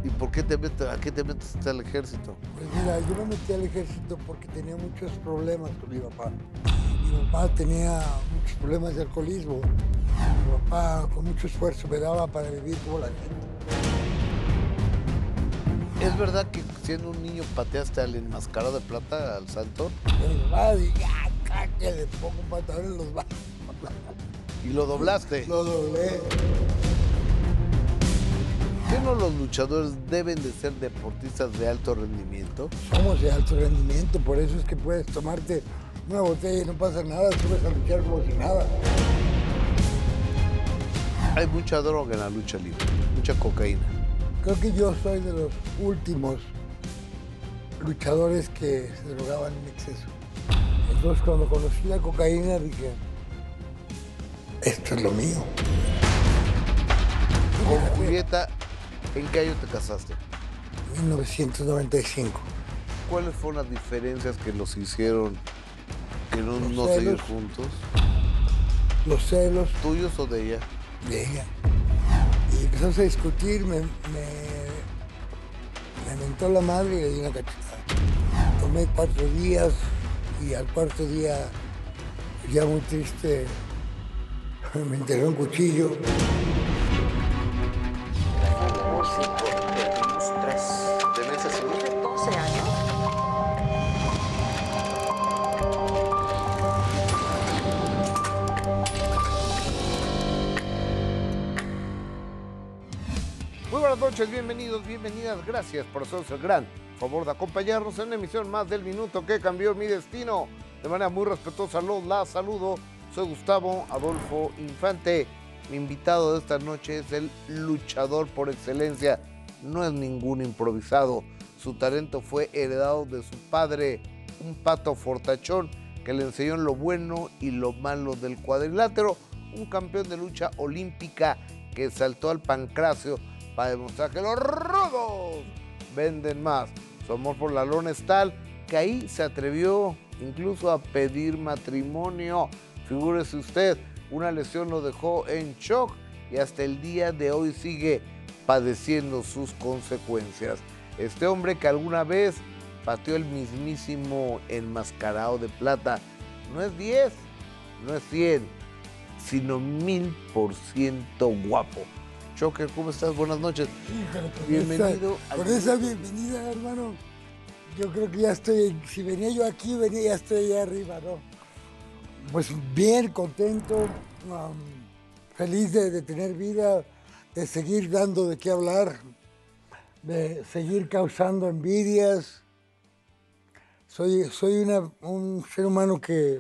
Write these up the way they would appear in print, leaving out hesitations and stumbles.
¿Y por qué te metes, a qué te metes al ejército? Pues mira, yo me metí al ejército porque tenía muchos problemas con mi papá. Mi papá tenía muchos problemas de alcoholismo. Mi papá con mucho esfuerzo me daba para vivir como la gente. ¿Es verdad que siendo un niño pateaste al enmascarado de plata, al santo? Y mi papá dije, que le pongo un pantalón en los brazos. Y lo doblaste. Lo doblé. ¿Qué no los luchadores deben de ser deportistas de alto rendimiento? Somos de alto rendimiento, por eso es que puedes tomarte una botella y no pasa nada, subes a luchar como si nada. Hay mucha droga en la lucha libre, mucha cocaína. Creo que yo soy de los últimos luchadores que se drogaban en exceso. Entonces cuando conocí la cocaína dije, esto es lo mío. Con Julieta, ¿en qué año te casaste? 1995. ¿Cuáles fueron las diferencias que los hicieron que no Los seguir celos. juntos? Los celos ¿Tuyos o de ella? de ella. Y empezamos a discutir, me mentó la madre y le di una cachetada. Tomé 4 días y al cuarto día, ya muy triste, me enterró un cuchillo. Perdimos 3. ¿Tenés ese Tiene 12 años. Muy buenas noches, bienvenidos, bienvenidas. Gracias por hacernos el gran favor de acompañarnos en una emisión más del Minuto que Cambió Mi Destino. De manera muy respetuosa la saludo. Soy Gustavo Adolfo Infante. Mi invitado de esta noche es el luchador por excelencia. No es ningún improvisado. Su talento fue heredado de su padre, un pato fortachón que le enseñó lo bueno y lo malo del cuadrilátero. Un campeón de lucha olímpica que saltó al pancracio para demostrar que los rudos venden más. Su amor por la lona es tal que ahí se atrevió incluso a pedir matrimonio. Figúrese usted, una lesión lo dejó en shock y hasta el día de hoy sigue padeciendo sus consecuencias. Este hombre que alguna vez pateó el mismísimo enmascarado de plata, no es 10, no es 100, sino 1000% guapo. Choker, ¿cómo estás? Buenas noches. Híjole, Bienvenido al con esa bienvenida, hermano. Yo creo que ya estoy, si venía yo aquí, ya estoy allá arriba, ¿no? Pues bien, contento, feliz de tener vida, de seguir dando de qué hablar, de seguir causando envidias. Soy un ser humano que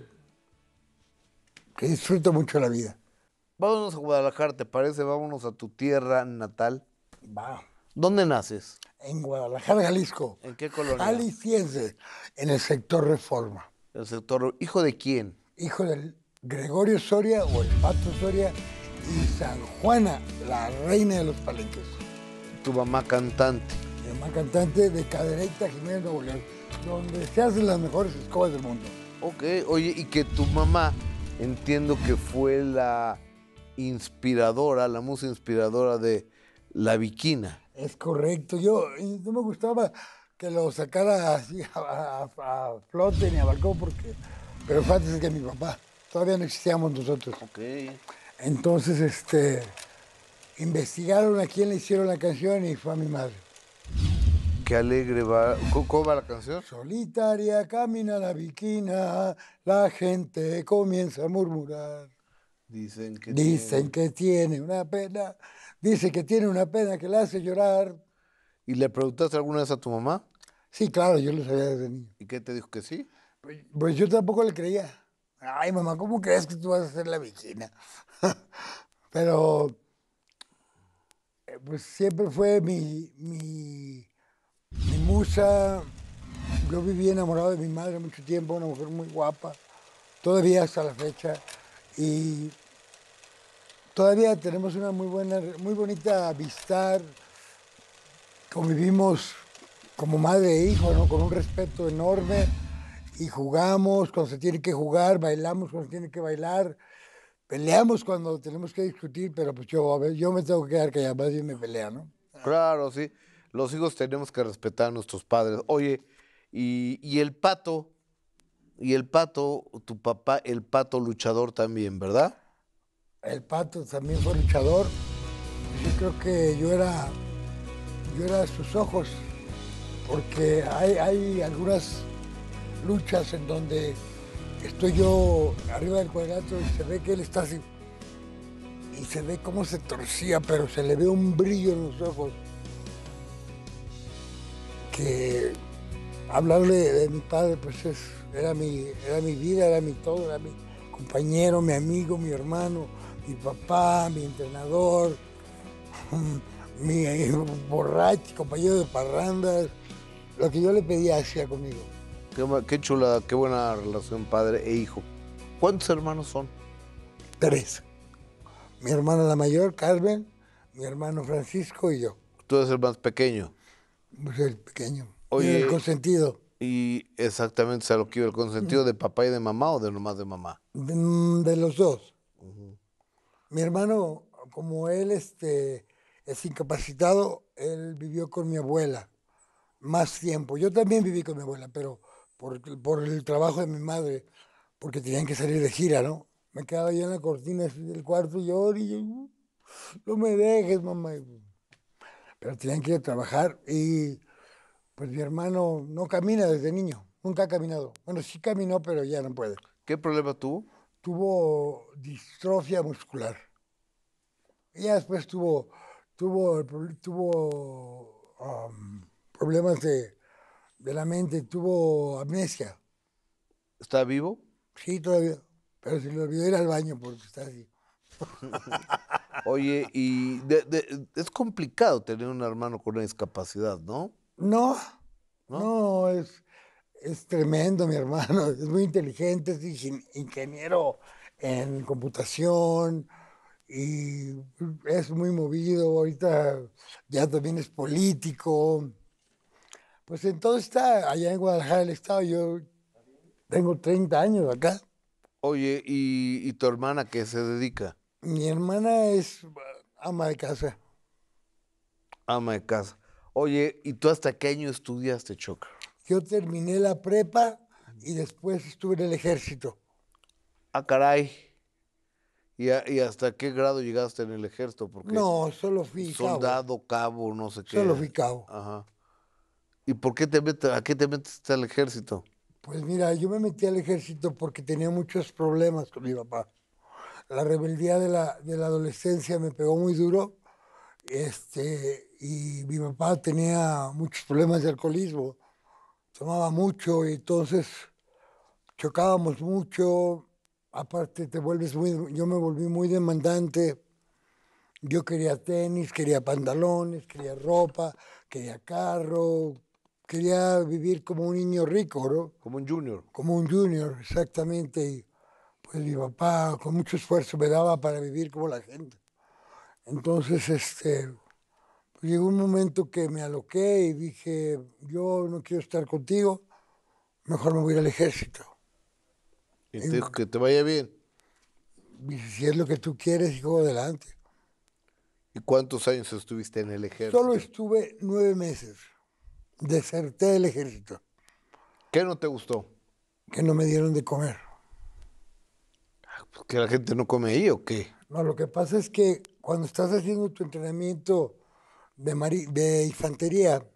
disfruta mucho la vida. Vámonos a Guadalajara, ¿te parece? Vámonos a tu tierra natal. Va. ¿Dónde naces? En Guadalajara, Jalisco. ¿En qué colonia? Jalisciense, en el sector Reforma. El sector. ¿Hijo de quién? Hijo del Gregorio Soria o el Pato Soria y San Juana, la reina de los palenques. Tu mamá cantante. Mi mamá cantante de Cadereyta, Jiménez, Nuevo León, donde se hacen las mejores escobas del mundo. Ok, oye, y que tu mamá, entiendo que fue la inspiradora, la musa inspiradora de La Viquina. Es correcto. Yo no me gustaba que lo sacara así a flote ni a balcón, pero fue antes que mi papá. Todavía no existíamos nosotros. Ok. Entonces, investigaron a quién le hicieron la canción y fue a mi madre. Qué alegre va. ¿Cómo va la canción? Solitaria camina la viquina, la gente comienza a murmurar. Dicen que tiene una pena, dice que tiene una pena que la hace llorar. ¿Y le preguntaste alguna vez a tu mamá? Sí, claro, yo lo sabía desde niño. ¿Y qué te dijo que sí? Pues yo tampoco le creía. Ay, mamá, ¿cómo crees que tú vas a ser la viquina? Pero, pues siempre fue mi musa. Yo viví enamorado de mi madre mucho tiempo, una mujer muy guapa, todavía hasta la fecha. Y todavía tenemos una muy bonita amistad. Convivimos como madre e hijo, ¿no? Con un respeto enorme. Y jugamos cuando se tiene que jugar, bailamos cuando se tiene que bailar, peleamos cuando tenemos que discutir, pero pues yo me tengo que quedar callado, más bien me pelea, ¿no? Claro, sí. Los hijos tenemos que respetar a nuestros padres. Oye, y el pato, tu papá, el pato luchador también, ¿verdad? El Pato también fue luchador. Yo creo que yo era sus ojos, porque hay algunas luchas en donde estoy yo arriba del cuadrilátero y se ve que él está así. Y se ve cómo se torcía, pero se le ve un brillo en los ojos. Que hablarle de mi padre, pues era mi vida, era mi todo, era mi compañero, mi amigo, mi hermano, mi papá, mi entrenador, mi borracho, compañero de parrandas. Lo que yo le pedía hacía conmigo. Qué chula, qué buena relación padre e hijo. ¿Cuántos hermanos son? 3. Mi hermana la mayor, Carmen, mi hermano Francisco y yo. Tú eres el más pequeño. Pues el pequeño. Oye, El consentido. y exactamente a lo que iba, el consentido de papá y de mamá o de nomás de mamá. De los dos. Mi hermano, como él es incapacitado, él vivió con mi abuela más tiempo. Yo también viví con mi abuela, pero por el trabajo de mi madre, porque tenían que salir de gira, ¿no? Me quedaba yo en la cortina así del cuarto y yo, no me dejes, mamá. Pero tenían que ir a trabajar y pues mi hermano no camina desde niño, nunca ha caminado. Bueno, sí caminó, pero ya no puede. ¿Qué problema tuvo? Tuvo distrofia muscular. Y ya después problemas de la mente, tuvo amnesia. ¿Está vivo? Sí, todavía. Pero se le olvidó ir al baño porque está así. Oye, y es complicado tener un hermano con una discapacidad, ¿no? No, ¿No? no, es tremendo mi hermano. Es muy inteligente, es ingeniero en computación y es muy movido. Ahorita ya también es político. Pues entonces está allá en Guadalajara el estado. Yo tengo 30 años acá. Oye, ¿y tu hermana a qué se dedica? Mi hermana es ama de casa. Ama de casa. Oye, ¿y tú hasta qué año estudiaste, Choca? Yo terminé la prepa y después estuve en el ejército. Ah, caray. ¿Y hasta qué grado llegaste en el ejército? Porque No, solo fui cabo. soldado, cabo, no sé Solo qué. fui cabo. Ajá. ¿Y por qué a qué te metes al ejército? Pues mira, yo me metí al ejército porque tenía muchos problemas con mi papá. La rebeldía de la adolescencia me pegó muy duro. Y mi papá tenía muchos problemas de alcoholismo. Tomaba mucho y entonces chocábamos mucho. Aparte yo me volví muy demandante. Yo quería tenis, quería pantalones, quería ropa, quería carro, quería vivir como un niño rico, ¿no? Como un junior. Como un junior, exactamente. Y pues mi papá con mucho esfuerzo me daba para vivir como la gente. Entonces, pues llegó un momento que me aloqué y dije, yo no quiero estar contigo, mejor me voy a ir al ejército. Y Y te dijo que te vaya bien. dije, si es lo que tú quieres, hijo, adelante. ¿Y cuántos años estuviste en el Solo ejército? estuve 9 meses. Deserté del ejército, ¿Qué no te gustó? que no me dieron de comer. ¿Que la gente no come ahí o qué? No, lo que pasa es que cuando estás haciendo tu entrenamiento de infantería,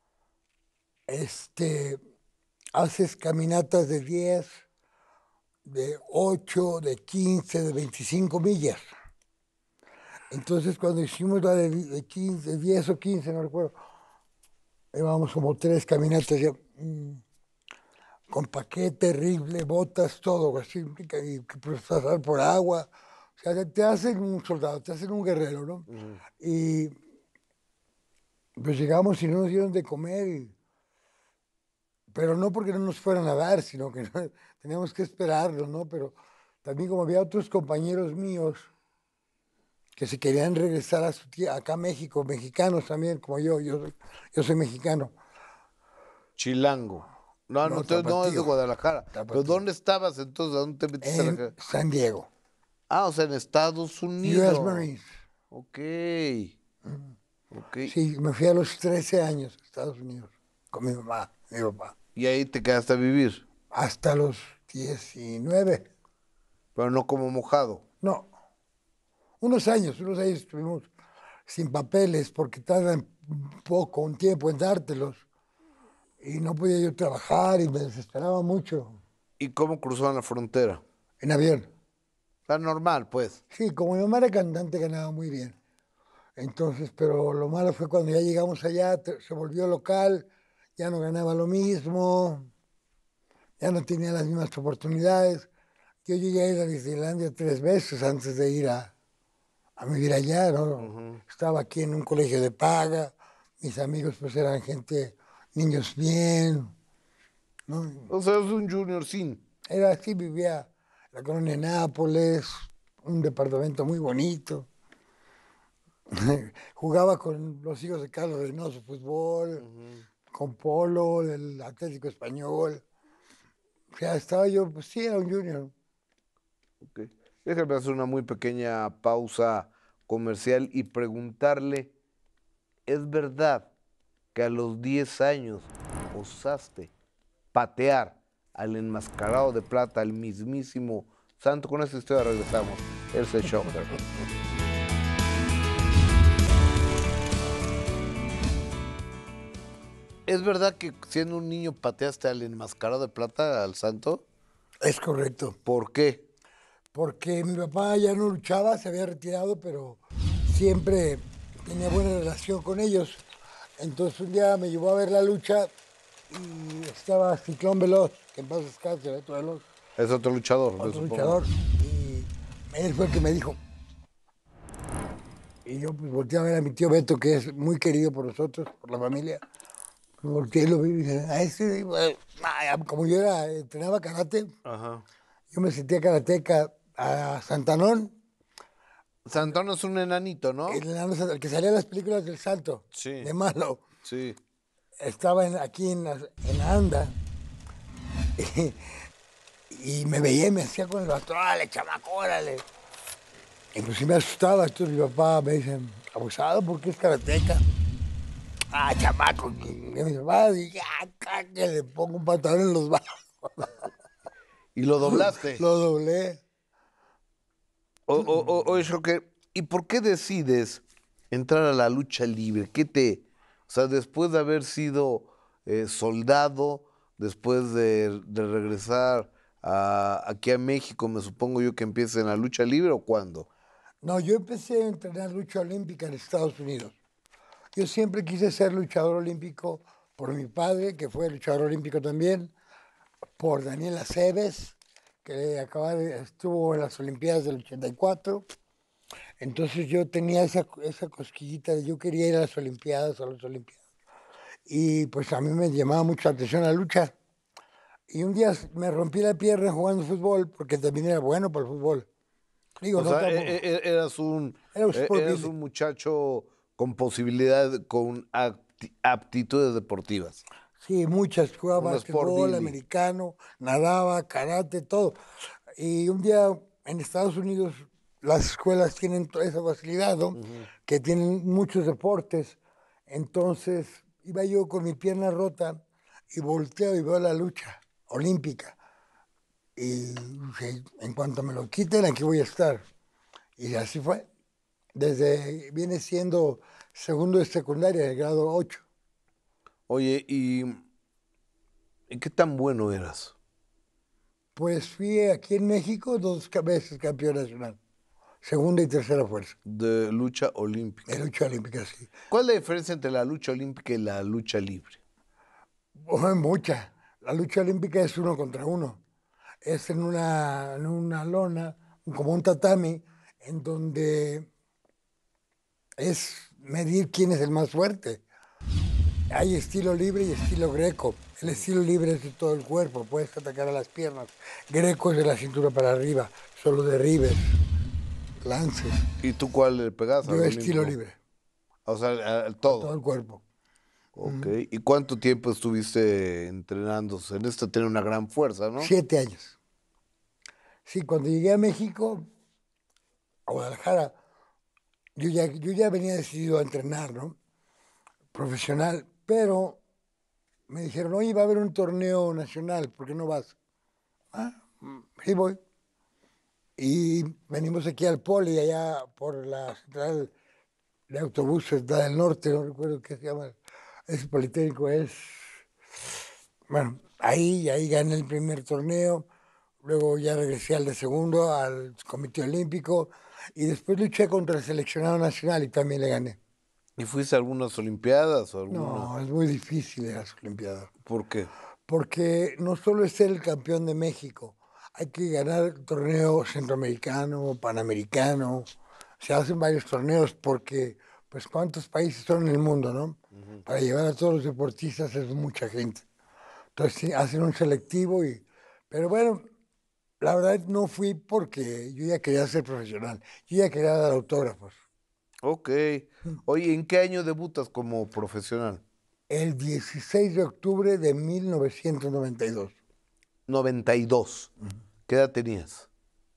haces caminatas de 10, de 8, de 15, de 25 millas. Entonces, cuando hicimos la de 15, de 10 o 15, no recuerdo, llevábamos como 3 caminatas ya, con paquete, rifle, botas, todo, así, y pasar por agua. O sea, te hacen un soldado, te hacen un guerrero, ¿no? Y pues llegamos y no nos dieron de comer, pero no porque no nos fueran a dar, sino que teníamos que esperarlo, ¿no? Pero también como había otros compañeros míos que se querían regresar a su tierra, acá a México, mexicanos también, como yo soy mexicano, Chilango. No, no, no es de tapatío, Guadalajara. ¿Pero tapatío, dónde estabas entonces? ¿A dónde te metiste a la en cara? San Diego, Ah, o sea, en Estados US Unidos. Marines. Ok. Ok. Sí, me fui a los 13 años a Estados Unidos con mi mamá, mi papá. Y ahí te quedaste a vivir, Hasta los 19. pero no como mojado. No, unos años estuvimos sin papeles porque tardan un tiempo en dártelos. Y no podía yo trabajar y me desesperaba mucho ¿Y cómo cruzaron la frontera? en avión. Está normal, pues. Sí, como mi mamá era cantante ganaba muy bien. Entonces, pero lo malo fue cuando ya llegamos allá, se volvió local, ya no ganaba lo mismo, ya no tenía las mismas oportunidades. Yo llegué a ir a Disneylandia 3 veces antes de ir a vivir allá, ¿no? Ujú. Estaba aquí en un colegio de paga, mis amigos pues eran gente, niños bien, ¿no? O sea, es un junior sin. Era así, vivía en la colonia Nápoles, un departamento muy bonito. Jugaba con los hijos de Carlos Reynoso fútbol, Ujú. con Polo, del Atlético Español. O sea, estaba yo, pues sí, era un junior. Ok. Déjame hacer una muy pequeña pausa comercial y preguntarle, ¿es verdad que a los 10 años osaste patear al enmascarado de plata, al mismísimo santo? Con esta historia regresamos. Él es el Shocker. ¿Es verdad que siendo un niño pateaste al enmascarado de plata, al santo? Es correcto. ¿Por qué? Porque mi papá ya no luchaba, se había retirado, pero siempre tenía buena relación con ellos. Entonces un día me llevó a ver la lucha y estaba Ciclón Veloz, que en paz descanse, Beto Veloz, Es otro luchador, me otro supongo. luchador. Y él fue el que me dijo. Y yo pues volteé a ver a mi tío Beto, que es muy querido por nosotros, por la familia. Pues, volteé y lo vi y dije, a ese, como yo entrenaba karate, Ajá. yo me sentía karateca a Santanón, Santón es un enanito, ¿no? el que salía en las películas del Santo, Sí, de malo. sí. Estaba aquí en la Anda y me veía y me hacía con el bastón, órale, chamaco, órale. Y pues sí me asustaba, entonces mi papá me dice, abusado porque es karateca. Ah, chamaco, y mi papá, dije, que le pongo un pantalón en los brazos. Y lo doblaste. Lo doblé. O eso que. ¿Y por qué decides entrar a la lucha libre? O sea, después de haber sido soldado, después de regresar aquí a México, me supongo yo que empiezas en la lucha libre o cuándo? No, yo empecé a entrenar lucha olímpica en Estados Unidos. Yo siempre quise ser luchador olímpico por mi padre, que fue luchador olímpico también, por Daniel Aceves, que estuvo en las Olimpiadas del 84. Entonces yo tenía esa cosquillita de yo quería ir a las Olimpiadas, a las Olimpiadas. Y pues a mí me llamaba mucho la atención la lucha. Y un día me rompí la pierna jugando fútbol, porque también era bueno para el fútbol. Digo, O no sea, tampoco. Era un sport eras un muchacho con posibilidad, con aptitudes deportivas. Sí, muchas. Jugaba Un sport básquetbol, Billy. americano, nadaba, karate, todo. Y un día en Estados Unidos las escuelas tienen toda esa facilidad, ¿no? Ujú. Que tienen muchos deportes. Entonces iba yo con mi pierna rota y volteo y veo la lucha olímpica. Y dije, en cuanto me lo quiten, aquí voy a estar. Y así fue. Viene siendo segundo de secundaria, el grado 8. Oye, ¿y qué tan bueno eras Pues fui aquí en México 2 veces campeón nacional, segunda y tercera fuerza, de lucha de olímpica? lucha olímpica, sí. ¿Cuál es la diferencia entre la lucha olímpica y la lucha libre? Oh, mucha. La lucha olímpica es uno contra uno. Es en una lona, como un tatami, en donde es medir quién es el más fuerte. Hay estilo libre y estilo greco. El estilo libre es de todo el cuerpo, puedes atacar a las piernas. Greco es de la cintura para arriba, solo derribes, lances. ¿Y tú cuál le pegas al Yo estilo olímpico? libre, O sea, al a todo todo. el cuerpo. Ok. ¿Y cuánto tiempo estuviste entrenándose? En esto tiene una gran fuerza, ¿no? 7 años. Sí, cuando llegué a México, a Guadalajara, yo ya venía decidido a entrenar, ¿no? profesional, pero me dijeron, oye, va a haber un torneo nacional, ¿por qué no vas? Sí voy. Y venimos aquí al Poli, allá por la central de autobuses del norte, no recuerdo qué se llama, ese Politécnico es. Bueno, ahí gané el primer torneo, luego ya regresé al de segundo, al Comité Olímpico, y después luché contra el seleccionado nacional y también le gané. ¿Y fuiste a algunas olimpiadas o alguna? No, es muy difícil las Olimpiadas, ¿Por qué? porque no solo es ser el campeón de México, hay que ganar torneo centroamericano, panamericano, se hacen varios torneos porque, pues, ¿cuántos países son en el mundo, no? Para llevar a todos los deportistas es mucha gente. Entonces sí, hacen un selectivo pero bueno, la verdad no fui porque yo ya quería ser profesional, yo ya quería dar autógrafos. Ok. Oye, ¿en qué año debutas como profesional? El 16 de octubre de 1992, 92. ¿Qué edad tenías?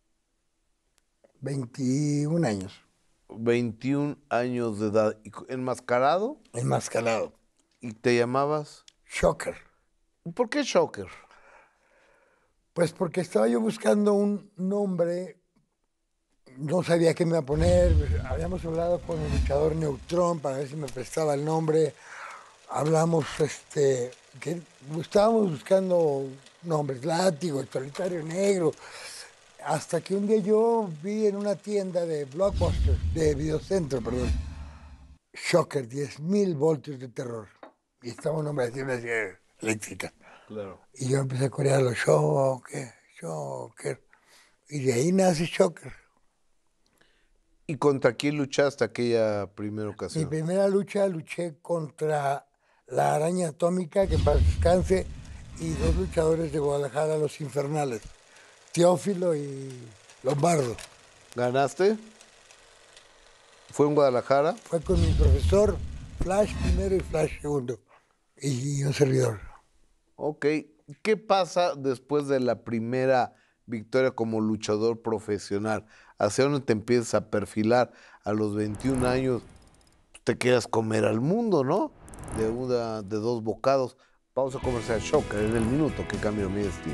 21 años, 21 años de edad. ¿Y enmascarado? enmascarado. ¿Y te llamabas? Shocker. ¿Por qué Shocker? Pues porque estaba yo buscando un nombre, no sabía qué me iba a poner, habíamos hablado con el luchador Neutrón para ver si me prestaba el nombre, hablamos, que estábamos buscando nombres, Látigo, Solitario Negro, hasta que un día yo vi en una tienda de Blockbuster, de Videocentro, perdón, Shocker, 10.000 voltios de terror, y estaba un hombre así, una silla eléctrica. Claro. Y yo empecé a corear los Shocker, Shocker. Y de ahí nace Shocker. ¿Y contra quién luchaste aquella primera Mi ocasión? primera lucha luché contra la araña atómica, que en paz descanse, y dos luchadores de Guadalajara, los infernales, Teófilo y Lombardo. ¿Ganaste? ¿Fue en Guadalajara? Fue con mi profesor, Flash primero y Flash segundo, y un servidor. Ok. ¿Qué pasa después de la primera victoria como luchador profesional? ¿Hacia dónde te empiezas a perfilar? A los 21 años te quieras comer al mundo, ¿no? De dos bocados. Pausa comercial. Shocker en el minuto que cambió mi destino.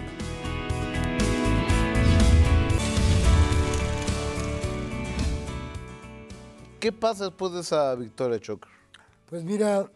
¿Qué pasa después de esa victoria, Shocker? Pues mira,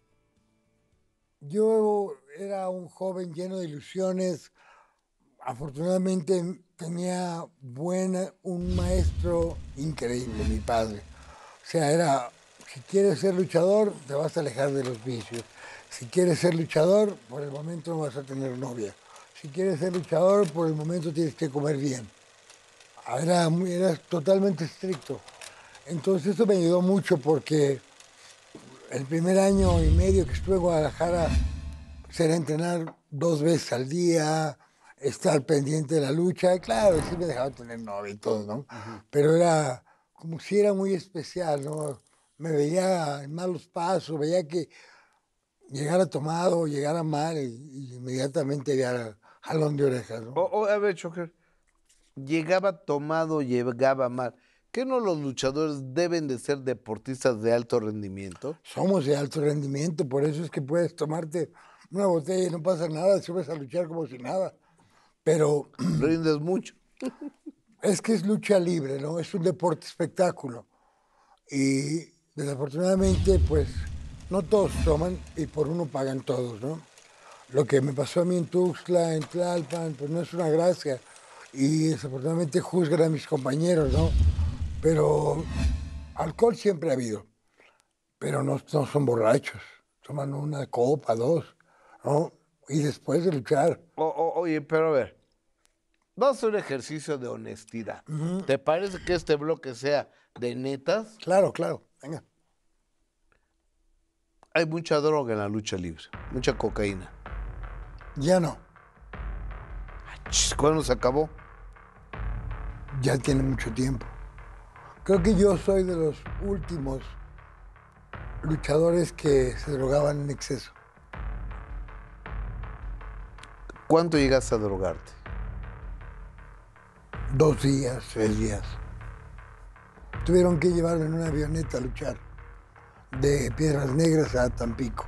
yo era un joven lleno de ilusiones. Afortunadamente tenía un maestro increíble, mi padre. O sea, si quieres ser luchador, te vas a alejar de los vicios. Si quieres ser luchador, por el momento no vas a tener novia. Si quieres ser luchador, por el momento tienes que comer bien. Era totalmente estricto. Entonces eso me ayudó mucho porque el primer año y medio que estuve en Guadalajara, pues era entrenar 2 veces al día, estar pendiente de la lucha. Y claro, sí me dejaba tener novia y todo, ¿no? Pero era como si era muy especial, ¿no? Me veía en malos pasos, veía que llegara tomado, llegara mal y inmediatamente había jalón de orejas, ¿no? A ver, Shocker. Llegaba tomado, llegaba mal. ¿Qué no los luchadores deben de ser deportistas de alto rendimiento? Somos de alto rendimiento, por eso es que puedes tomarte una botella y no pasa nada, si vas a luchar como si nada. Pero Rindes mucho. es que es lucha libre, ¿no? Es un deporte espectáculo. Y desafortunadamente, pues, no todos toman y por uno pagan todos, ¿no? Lo que me pasó a mí en Tuxtla, en Tlalpan, pues no es una gracia. Y desafortunadamente juzgan a mis compañeros, ¿no? Pero alcohol siempre ha habido, pero no son borrachos. Toman una copa, dos, ¿no? Y después de luchar. Oye, pero a ver, vamos a hacer un ejercicio de honestidad. ¿Te parece que este bloque sea de netas? Claro, claro, venga. Hay mucha droga en la lucha libre, mucha cocaína. Ya no, ¿Cuándo se acabó? ya tiene mucho tiempo. Creo que yo soy de los últimos luchadores que se drogaban en exceso. ¿Cuánto llegaste a drogarte? 2 días, 3 días. Tuvieron que llevarme en una avioneta a luchar. de Piedras Negras a Tampico.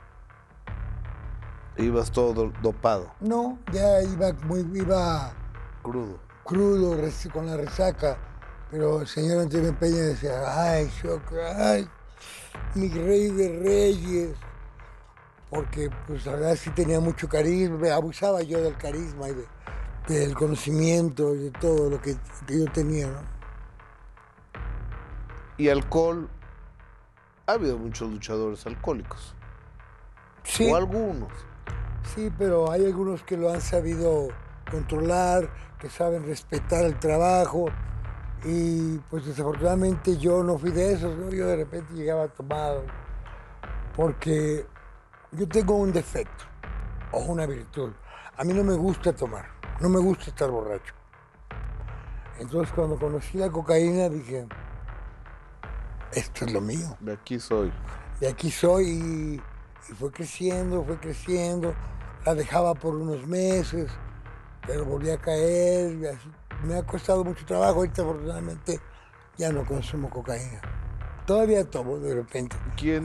Ibas todo dopado. No, ya iba Crudo. crudo, con la resaca, pero el señor Antonio Peña decía, ay, Xoca, ay, mi rey de reyes, porque pues la verdad sí tenía mucho carisma, abusaba yo del carisma y del conocimiento y de todo lo que yo tenía, ¿no? Y alcohol, ha habido muchos luchadores alcohólicos. Sí, O algunos. sí, pero hay algunos que lo han sabido controlar, que saben respetar el trabajo y pues desafortunadamente yo no fui de esos, ¿no? Yo de repente llegaba tomado porque yo tengo un defecto o una virtud. A mí no me gusta tomar, no me gusta estar borracho. Entonces cuando conocí la cocaína dije, esto es lo mío. De aquí soy. De aquí soy y fue creciendo. La dejaba por unos meses, pero volví a caer. Y así. Me ha costado mucho trabajo. Ahorita afortunadamente ya no consumo cocaína. Todavía tomo de repente. ¿Quién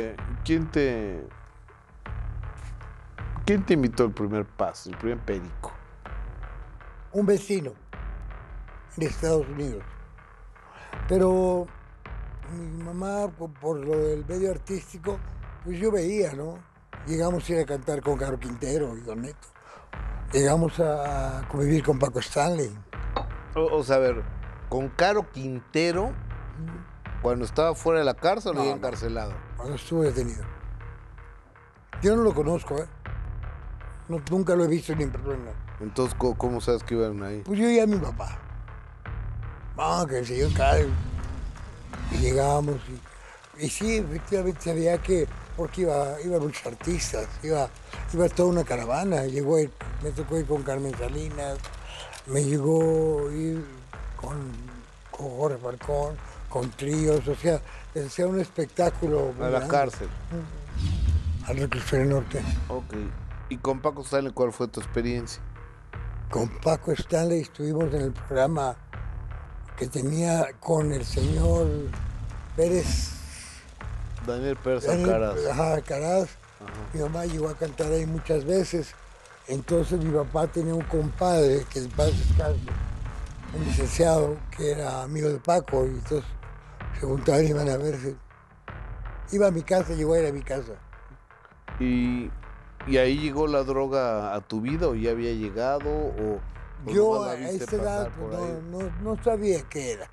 te invitó el primer paso, el primer perico? Un vecino de Estados Unidos. Pero mi mamá, por lo del medio artístico, pues yo veía, ¿no? Llegamos a ir a cantar con Caro Quintero y Don Neto. Llegamos a convivir con Paco Stanley. O sea, a ver, con Caro Quintero, cuando estaba fuera de la cárcel o ya encarcelado. Cuando estuve detenido. Yo no lo conozco, ¿eh? No, nunca lo he visto ni en persona. Entonces, ¿cómo sabes que iban ahí? Pues yo y a mi papá. No, que el señor Caro. Y llegamos y sí, efectivamente sabía que, porque iba muchos artistas, iba toda una caravana, me tocó ir con Carmen Salinas, me llegó ir con Jorge Falcón, con tríos, o sea, les hacía un espectáculo. A la cárcel. Al Reclusorio Norte. Ok. ¿Y con Paco Stanley cuál fue tu experiencia? Con Paco Stanley estuvimos en el programa que tenía con el señor Pérez. Daniel Pérez Alcaraz. Ajá, Alcaraz. Mi mamá llegó a cantar ahí muchas veces. Entonces mi papá tenía un compadre que en paz descanse, un licenciado que era amigo de Paco, y entonces se juntaban y iban a verse. Iba a mi casa, llegó a ir a mi casa. ¿Y ahí llegó la droga a tu vida o ya había llegado? O yo nomás a la viste esa edad pasar por ahí? no sabía qué era.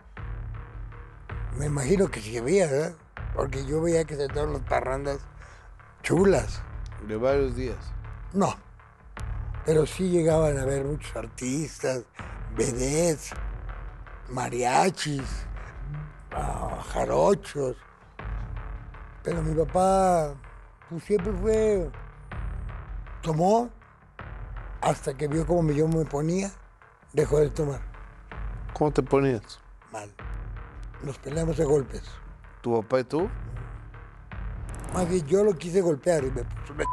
Me imagino que sí había, ¿verdad? Porque yo veía que se daban las parrandas chulas. De varios días. No, pero sí llegaban a ver muchos artistas, vedettes, mariachis, jarochos. Pero mi papá pues, siempre tomó hasta que vio cómo yo me ponía, dejó de tomar. ¿Cómo te ponías? Mal. Nos peleamos a golpes. ¿Tu papá y tú? Más bien yo lo quise golpear y me puso una...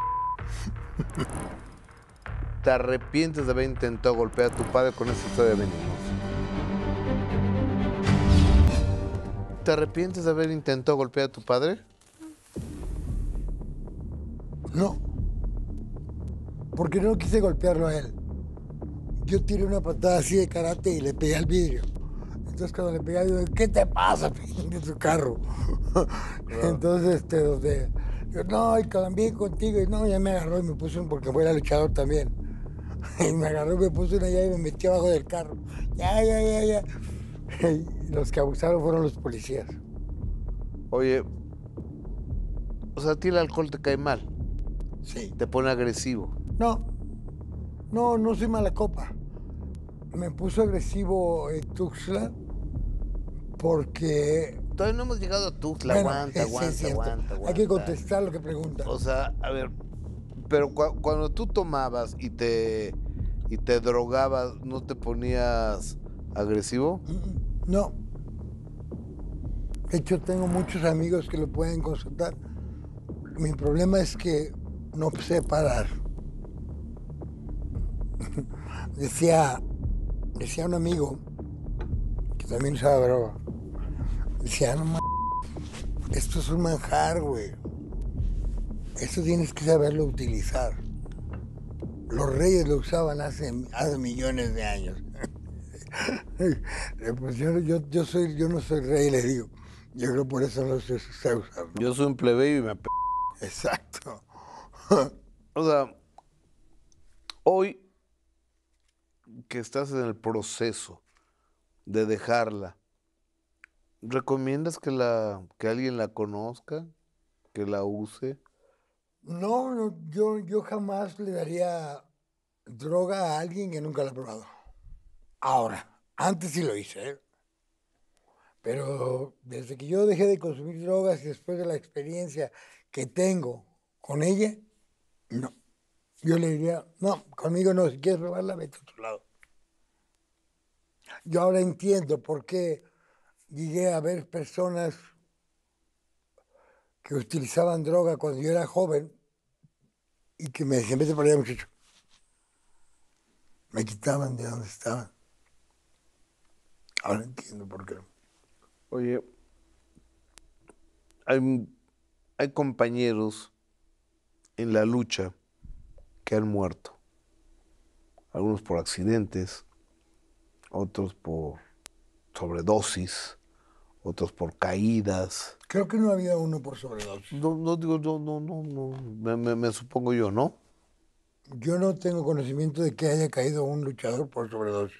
¿Te arrepientes de haber intentado golpear a tu padre con esa historia venenosa? ¿Te arrepientes de haber intentado golpear a tu padre? No, porque no quise golpearlo a él. Yo tiré una patada así de karate y le pegué al vidrio. Entonces cuando le pegué, digo, ¿qué te pasa? De su carro. Entonces, yo, no, y cambié contigo. Y no, ya me agarró y me puso, porque fue el luchador también. Y me agarró y me puso una llave y me metió abajo del carro. Ya. Y los que abusaron fueron los policías. Oye, o sea, a ti el alcohol te cae mal, Sí. te pone agresivo. No soy mala copa. Me puso agresivo Tuxtla porque... Todavía no hemos llegado a Tuxtla, Bueno, aguanta. Hay que contestar lo que preguntan. O sea, a ver, pero cuando tú tomabas y te drogabas, ¿no te ponías agresivo? No. De hecho, tengo muchos amigos que lo pueden constatar. Mi problema es que no sé parar. Decía un amigo que también usaba droga. Decía, no mames, Esto es un manjar, güey. Esto tienes que saberlo utilizar. Los reyes lo usaban hace millones de años. Pues yo no soy rey, le digo. Yo creo por eso no se sabe usar, ¿no? Yo soy un plebeyo y me Exacto. O sea, hoy que estás en el proceso de dejarla, ¿recomiendas que alguien la conozca, que la use? No, yo jamás le daría droga a alguien que nunca la ha probado. Ahora, antes sí lo hice, ¿eh? Pero desde que yo dejé de consumir drogas y después de la experiencia que tengo con ella, no. Yo le diría, no, conmigo no, si quieres probarla, vete a otro lado. Yo ahora entiendo por qué llegué a ver personas que utilizaban droga cuando yo era joven y que me decían, vete para allá, muchacho. Me quitaban de donde estaban. Ahora entiendo por qué. Oye, hay compañeros en la lucha que han muerto. Algunos por accidentes, otros por sobredosis, otros por caídas. Creo que no había uno por sobredosis. No digo, no, me supongo yo, ¿no? Yo no tengo conocimiento de que haya caído un luchador por sobredosis.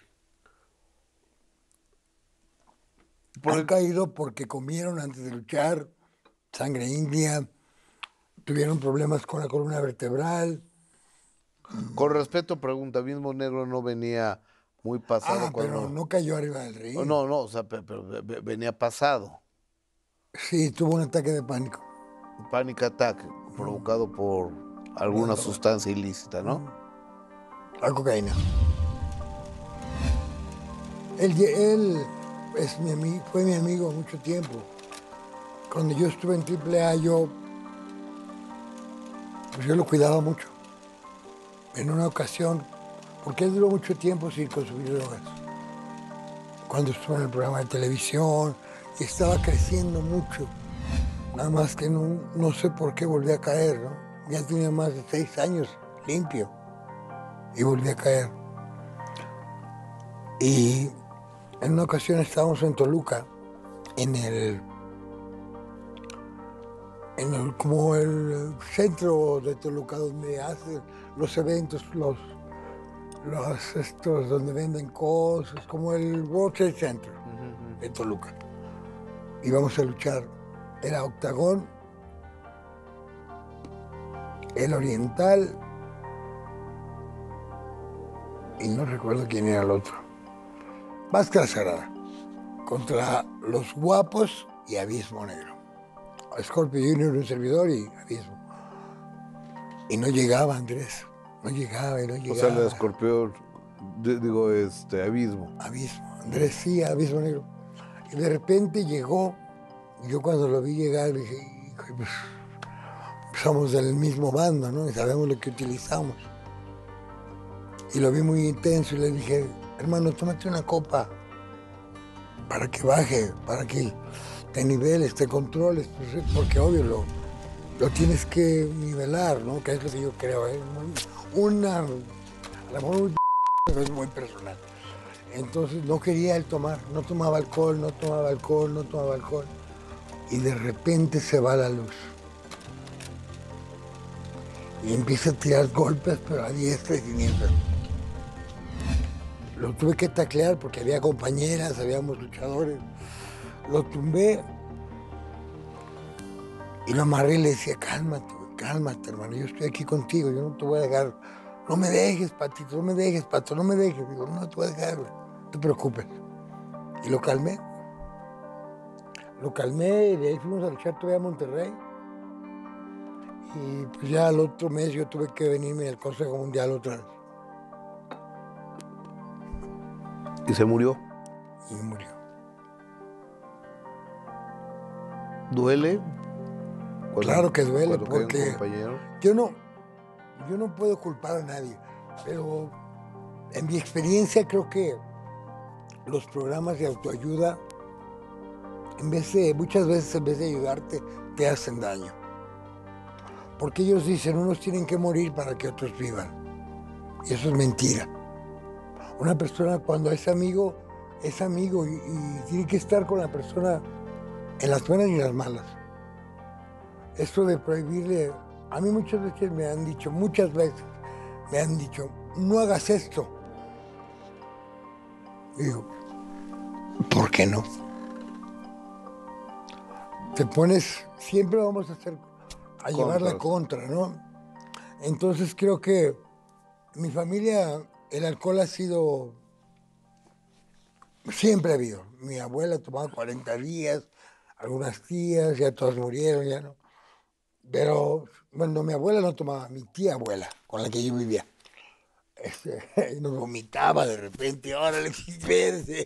Han caído porque comieron antes de luchar, sangre india, tuvieron problemas con la columna vertebral. Con respeto, pregunta, Abismo Negro no venía muy pasado Pero cuando... no cayó arriba del Oh, ring. no, o sea, pero venía pasado. Sí, tuvo un ataque de pánico. Panic attack provocado por alguna sustancia ilícita, ¿no? La cocaína. Él es fue mi amigo mucho tiempo. Cuando yo estuve en AAA, pues yo lo cuidaba mucho. En una ocasión, porque él duró mucho tiempo sin consumir drogas. Cuando estuvo en el programa de televisión y estaba creciendo mucho. Nada más que no sé por qué volví a caer, ¿no? Ya tenía más de 6 años limpio y volví a caer. Y en una ocasión estábamos en Toluca, como el centro de Toluca donde hacen los eventos, estos donde venden cosas, como el World Trade Center de Toluca. Íbamos a luchar. Era Octagón, el Oriental y no recuerdo quién era el otro. Máscara Sagrada contra los Guapos y Abismo Negro. Scorpio Junior, un servidor y Abismo. Y no llegaba Andrés, no llegaba. O sea, el escorpión, Abismo. Abismo, Andrés sí, Abismo Negro. Y de repente llegó, yo cuando lo vi llegar dije, pues somos del mismo bando, ¿no? Y sabemos lo que utilizamos. Y lo vi muy intenso y le dije, hermano, tómate una copa para que baje, para que te niveles, te controles, pues, porque obvio lo tienes que nivelar, ¿no? Que es lo que yo creo, ¿eh? A lo mejor es muy personal. Entonces no quería él tomar, no tomaba alcohol. Y de repente se va la luz. Y empieza a tirar golpes, pero a diestra y siniestra. Lo tuve que taclear porque había compañeras, habíamos luchadores. Lo tumbé y lo amarré y le decía, cálmate, hermano, yo estoy aquí contigo, yo no te voy a dejar. No me dejes, Patito, no me dejes, Pato, no me dejes. Digo, no te voy a dejar, no te preocupes. Y lo calmé. Y de ahí fuimos a luchar todavía a Monterrey. Y pues ya al otro mes yo tuve que venirme al Consejo Mundial otra vez. ¿Y se murió? Y murió. ¿Duele? Claro que duele, porque yo no puedo culpar a nadie, pero en mi experiencia creo que los programas de autoayuda muchas veces en vez de ayudarte, te hacen daño. Porque ellos dicen, unos tienen que morir para que otros vivan. Y eso es mentira. Una persona cuando es amigo y tiene que estar con la persona en las buenas y en las malas. Esto de prohibirle, a mí muchas veces me han dicho, no hagas esto. Y digo, ¿por qué no? Te pones, siempre vamos a llevar la contra, ¿no? Entonces creo que mi familia, el alcohol ha sido, siempre ha habido. Mi abuela tomaba 40 días, algunas tías, ya todas murieron, ya no. Pero, bueno, mi abuela no tomaba, mi tía abuela, con la que yo vivía. Nos vomitaba de repente, órale, espérese.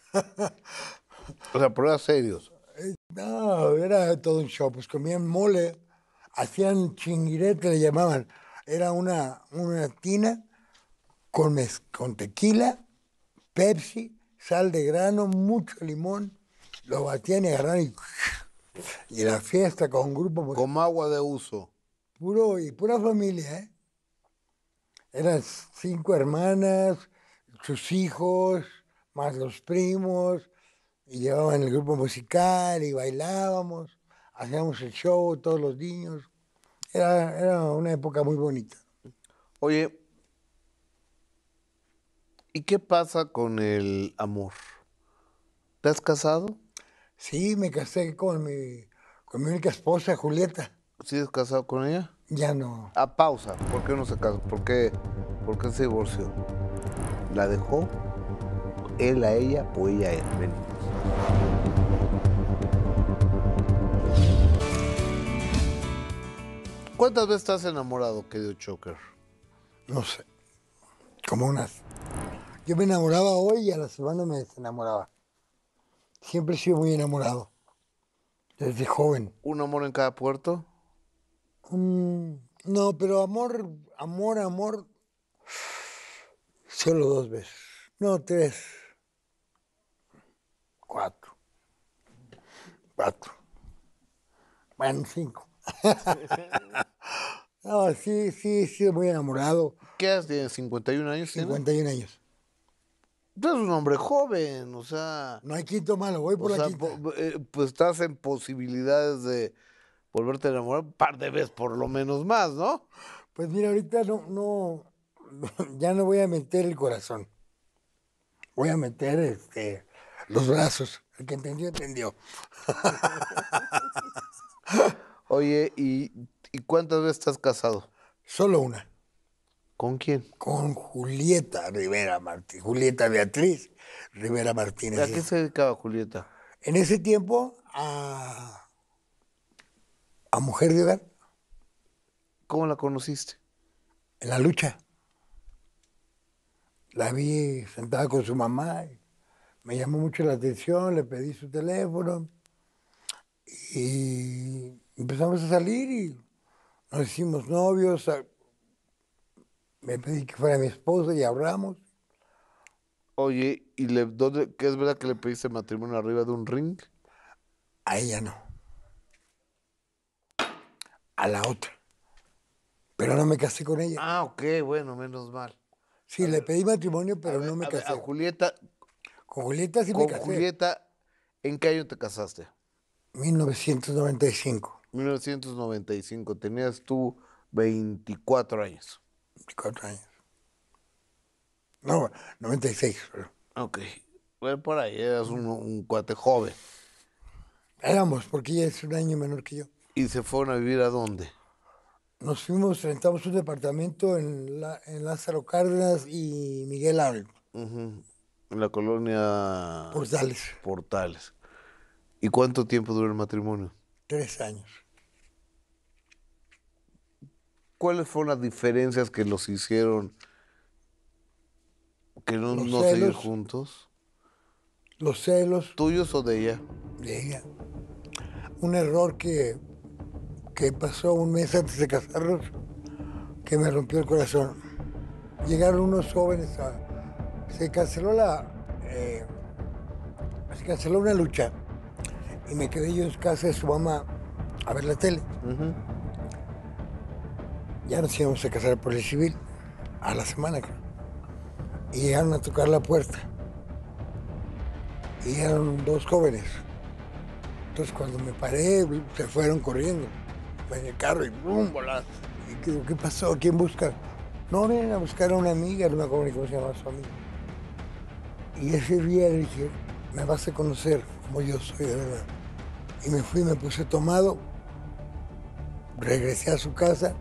O sea, pruebas serios. No, era todo un show, pues comían mole, hacían chinguirete, le llamaban. Era una tina con tequila, Pepsi, sal de grano, mucho limón, lo batían y agarraban y la fiesta con un grupo pues, Como agua de uso. pura familia, ¿eh? Eran 5 hermanas, sus hijos, más los primos, y llevaban el grupo musical y bailábamos, hacíamos el show, todos los niños. Era una época muy bonita. Oye, ¿y qué pasa con el amor? ¿Te has casado? Sí, me casé con mi única esposa, Julieta. ¿Sigues casado con ella? Ya no. A pausa. ¿Por qué no se casó? ¿Por qué se divorció? ¿La dejó? ¿Él a ella o ella a él? Ven. ¿Cuántas veces estás enamorado, querido Choker? No sé, como unas. Yo me enamoraba hoy y a la semana me desenamoraba. Siempre he sido muy enamorado, desde joven. ¿Un amor en cada puerto? No, pero amor, solo 2 veces. No, 3, 4. Bueno, 5. No, sí, he sido muy enamorado. ¿Qué edad tienes? ¿51 años? 51 años. Tú eres un hombre joven, o sea... No hay quinto malo, voy por la quinta. Pues estás en posibilidades de volverte a enamorar un par de veces por lo menos más, ¿no? Pues mira, ahorita ya no voy a meter el corazón. Voy a meter los brazos. El que entendió, entendió. Oye, ¿y cuántas veces estás casado? Solo una. ¿Con quién? Con Julieta Rivera Martínez. Julieta Beatriz Rivera Martínez. ¿A qué se dedicaba Julieta? En ese tiempo, a mujer de hogar, ¿Cómo la conociste? en la lucha. La vi sentada con su mamá. Me llamó mucho la atención, le pedí su teléfono y empezamos a salir y nos hicimos novios. Me pedí que fuera mi esposa y ahorramos. Oye, ¿qué es verdad que le pediste matrimonio arriba de un ring? A ella no. A la otra. Pero no me casé con ella. Ah, ok, bueno, menos mal. Sí, le pedí matrimonio, pero no me casé. A Julieta, Con Julieta sí me con casé. Julieta, ¿en qué año te casaste? 1995. 1995, tenías tú 24 años. 24 años. No, 96. Pero Ok, bueno, por ahí eras un cuate joven. éramos, porque ella es un año menor que yo. ¿Y se fueron a vivir a dónde? Nos fuimos, rentamos un departamento en Lázaro Cárdenas y Miguel Ángel, Ujú, en la colonia Portales. Portales. ¿Y cuánto tiempo duró el matrimonio? 3 años. ¿Cuáles fueron las diferencias que los hicieron que Los no seguir celos. juntos? Los celos ¿Tuyos o de ella? de ella. Un error que pasó un mes antes de casarnos que me rompió el corazón. Llegaron unos jóvenes se canceló una lucha y me quedé yo en casa de su mamá a ver la tele. Ya nos íbamos a casar por el civil, a la semana, creo. Y llegaron a tocar la puerta. Y eran dos jóvenes. Entonces cuando me paré, se fueron corriendo en el carro y ¡bum! Volaron. Y digo, ¿qué pasó? ¿Quién busca? No, vienen a buscar a una amiga, no me acuerdo ni cómo se llama su amiga. Y ese día le dije, me vas a conocer como yo soy de verdad. Y me fui, me puse tomado, regresé a su casa,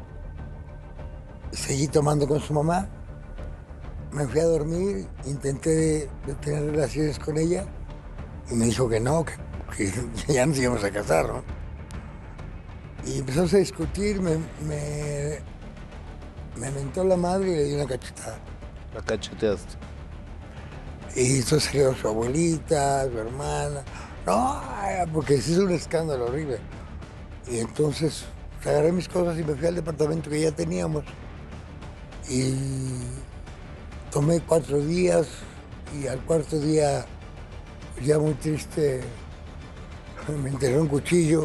seguí tomando con su mamá, me fui a dormir, intenté de tener relaciones con ella y me dijo que no, que ya nos íbamos a casar, ¿no? Y empezamos a discutir, me mentó la madre y le di una cachetada. La cacheteaste. Y entonces salió su abuelita, su hermana. No, porque se hizo un escándalo horrible. Y entonces agarré mis cosas y me fui al departamento que ya teníamos. Y tomé 4 días y al cuarto día, ya muy triste, me enterré un cuchillo.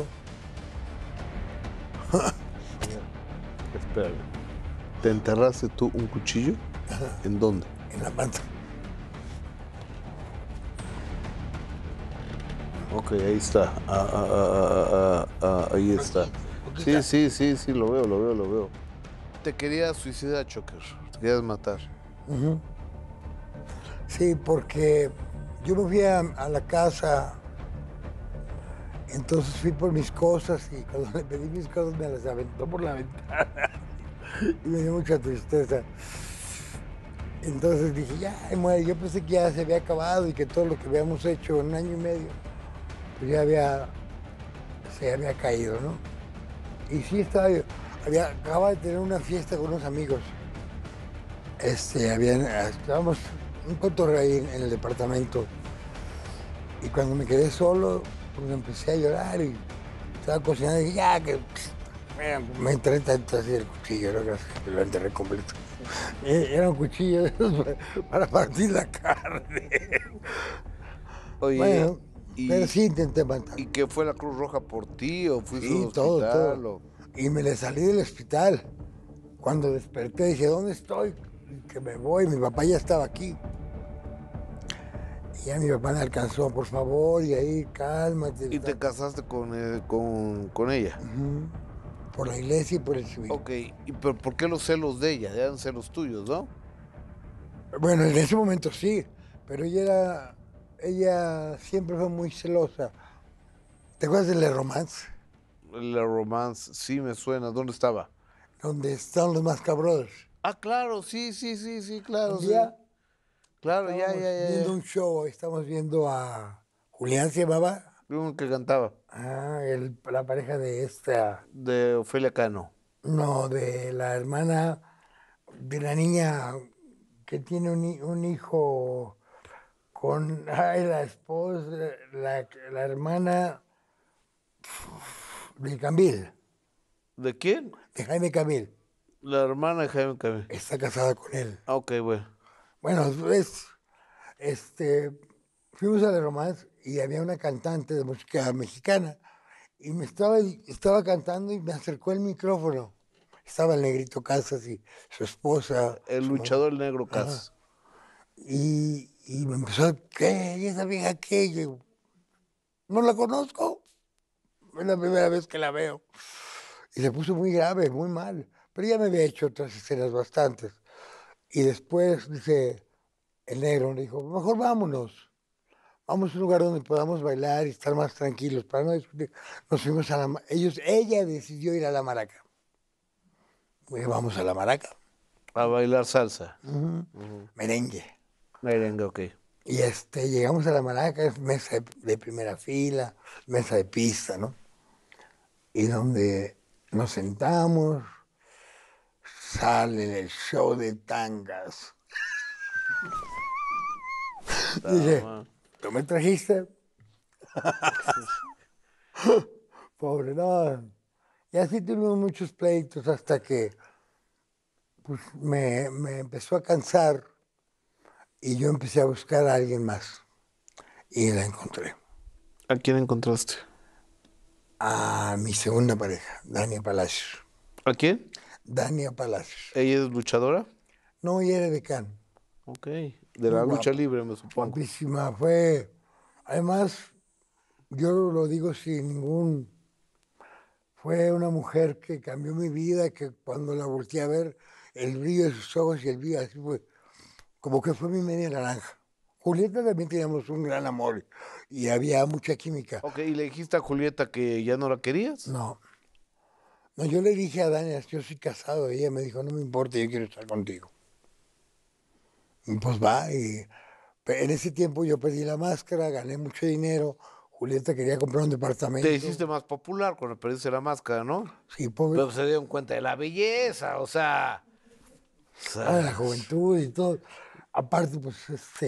Espérame. ¿Te enterraste tú un cuchillo? ¿En dónde? En la panza. Ok, ahí está. Ahí está. Sí, lo veo. Te querías suicidar, Choker. Te querías matar. Sí, porque yo me fui a la casa, entonces fui por mis cosas y cuando le pedí mis cosas me las aventó por la ventana y me dio mucha tristeza. Entonces dije, ya, muere. Yo pensé que ya se había acabado y que todo lo que habíamos hecho en 1 año y medio, pues ya se había caído, ¿no? Y sí acababa de tener una fiesta con unos amigos. Estábamos un cotorreo ahí en el departamento. Y cuando me quedé solo, pues empecé a llorar y estaba cocinando y dije, ya, que me enterré tanto así el cuchillo, ¿no? Que lo enterré completo. Era un cuchillo de esos para partir la carne. Oye, Bueno, pero y, sí intenté matar. ¿y qué fue la Cruz Roja por ti o fuiste al Sí, hospital? todo. Y me le salí del hospital. Cuando desperté dije, ¿dónde estoy? Que me voy, mi papá ya estaba aquí. Y ya mi papá me alcanzó, por favor, y ahí, cálmate. ¿Y te casaste con ella? Por la iglesia y por el civil. Ok, pero por qué los celos de ella? Eran celos tuyos, ¿no? Bueno, en ese momento sí, pero ella siempre fue muy celosa. ¿Te acuerdas de Le Romance? La romance, sí me suena. ¿Dónde estaba? Donde están los Mascabrothers. Ah, claro, sí, claro, Un sí. día Claro, estábamos viendo un show, estábamos viendo a Julián se llamaba, Uno que cantaba. la pareja de esta, De Ofelia Cano. no, de la hermana de la niña que tiene un hijo con la esposa, la hermana de Camil, ¿De quién? de Jaime Camil. La hermana de Jaime Camil. Está casada con él. Ah, ok, bueno. Bueno, fuimos a la Romance y había una cantante de música mexicana y estaba cantando y me acercó el micrófono. Estaba el Negrito Casas y su esposa. El su mamá. luchador negro Casas. Y me empezó, ¿qué? ¿Y esa vieja qué? Y yo, no la conozco. Es la primera vez que la veo. Y se puso muy grave, muy mal. Pero ya me había hecho otras escenas bastantes. Y después, dice, el negro me dijo, mejor vámonos. Vamos a un lugar donde podamos bailar y estar más tranquilos para no discutir. Nos fuimos a ella decidió ir a la Maraca. Vamos a la Maraca. A bailar salsa. Merengue. Merengue, ok. Y llegamos a la Maraca, es mesa de primera fila, mesa de pista, ¿no? Y donde nos sentamos, sale el show de tangas. Dice, ¿tú me trajiste? Pobre, no. Y así tuvimos muchos pleitos hasta que pues, me empezó a cansar y yo empecé a buscar a alguien más. Y la encontré. ¿A quién encontraste? A mi segunda pareja, Dania Palacios. ¿A quién? Dania Palacios. ¿Ella es luchadora? No, ella era decano. Ok. De Muy la lucha guapa, libre, me supongo. guapísima. Además, yo lo digo sin ningún, fue una mujer que cambió mi vida, que cuando la volteé a ver, el brillo de sus ojos y el brillo así fue, como que fue mi media naranja. Julieta también teníamos un gran amor y había mucha química. Ok, ¿y le dijiste a Julieta que ya no la querías? No, no, yo le dije a Dania, yo soy casado, y ella me dijo, no me importa, yo quiero estar contigo. Y pues va, en ese tiempo yo perdí la máscara, gané mucho dinero, Julieta quería comprar un Te departamento. hiciste más popular cuando perdiste la máscara, ¿no? Sí, pobre, Pero se dieron cuenta de la belleza, o sea. la juventud y todo. Aparte, pues,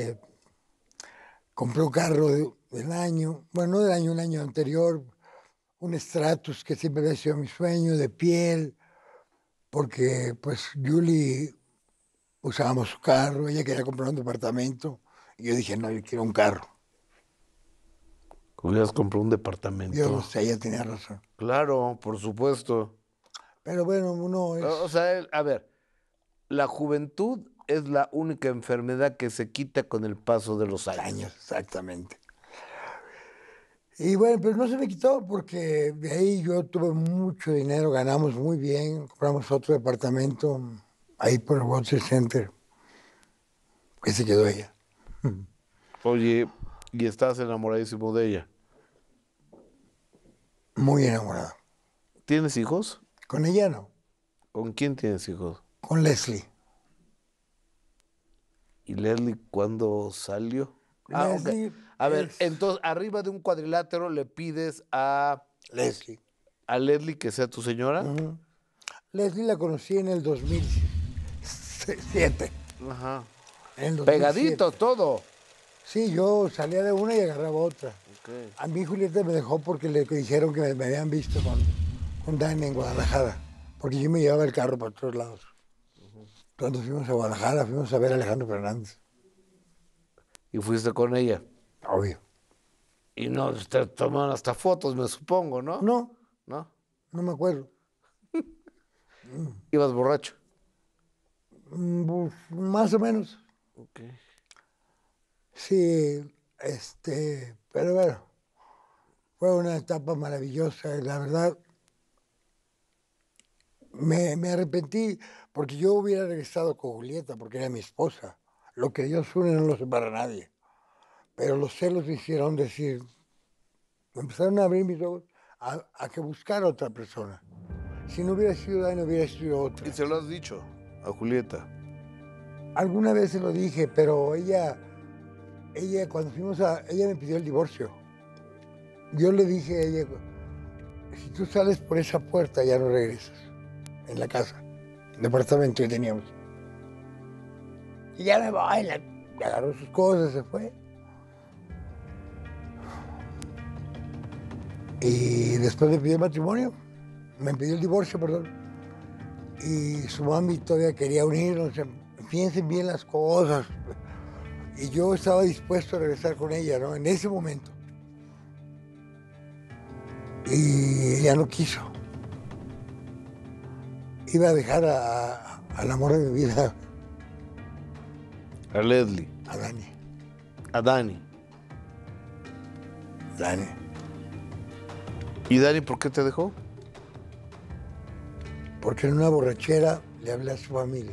compré un carro del año, bueno, no del año, un año anterior, un Stratus que siempre había sido mi sueño, de piel, porque pues Julie usábamos su carro, ella quería comprar un departamento, y yo dije, no, yo quiero un carro. Hubieras comprado un Yo lo departamento. sé, ella tenía razón. Claro, por supuesto. Pero bueno, uno es O sea, a ver, la juventud es la única enfermedad que se quita con el paso de los años. años, exactamente. Y bueno, pero no se me quitó porque de ahí yo tuve mucho dinero, ganamos muy bien, compramos otro departamento ahí por el World Trade Center, que se quedó ella. Oye, y estás enamoradísimo de ella. Muy enamorado. ¿Tienes hijos? Con ella no, ¿Con quién tienes hijos? con Leslie. ¿Y Leslie cuándo salió? Ah, ok. Leslie A ver, es entonces arriba de un cuadrilátero le pides Leslie. a Leslie que sea tu señora. Ujú. Leslie la conocí en el 2007. Ajá. En el 2007. Pegadito todo. Sí, yo salía de una y agarraba otra. Ok. A mí Julieta me dejó porque le dijeron que me habían visto con Dani en Guadalajara, porque yo me llevaba el carro para todos lados. Cuando fuimos a Guadalajara, fuimos a ver a Alejandro Fernández, Y fuiste con ella. obvio. Y no, te tomaron hasta fotos, me supongo, ¿no? No, ¿No? no me acuerdo. Ibas borracho. Pues, más o menos. Ok. Sí, pero bueno, fue una etapa maravillosa. Y la verdad, me arrepentí porque yo hubiera regresado con Julieta porque era mi esposa. Lo que Dios une no lo separa a nadie. Pero los celos me hicieron decir, me empezaron a abrir mis ojos a que buscar a otra persona. Si no hubiera sido Dani, hubiera sido otra. ¿Y se lo has dicho a Julieta? Alguna vez se lo dije, pero ella cuando ella me pidió el divorcio. Yo le dije a ella, si tú sales por esa puerta ya no regresas, en la casa, el departamento que teníamos. Y ya me voy, le agarró sus cosas, se fue. Y después me pidió el matrimonio, me pidió el divorcio, perdón. Y su mami todavía quería unirnos, piensen bien las cosas. Y yo estaba dispuesto a regresar con ella, ¿no? En ese momento. Y ella no quiso. Iba a dejar al amor de mi vida, A Leslie. a Dani. A Dani. Dani. ¿Y Dani por qué te dejó? Porque en una borrachera le hablé a su familia.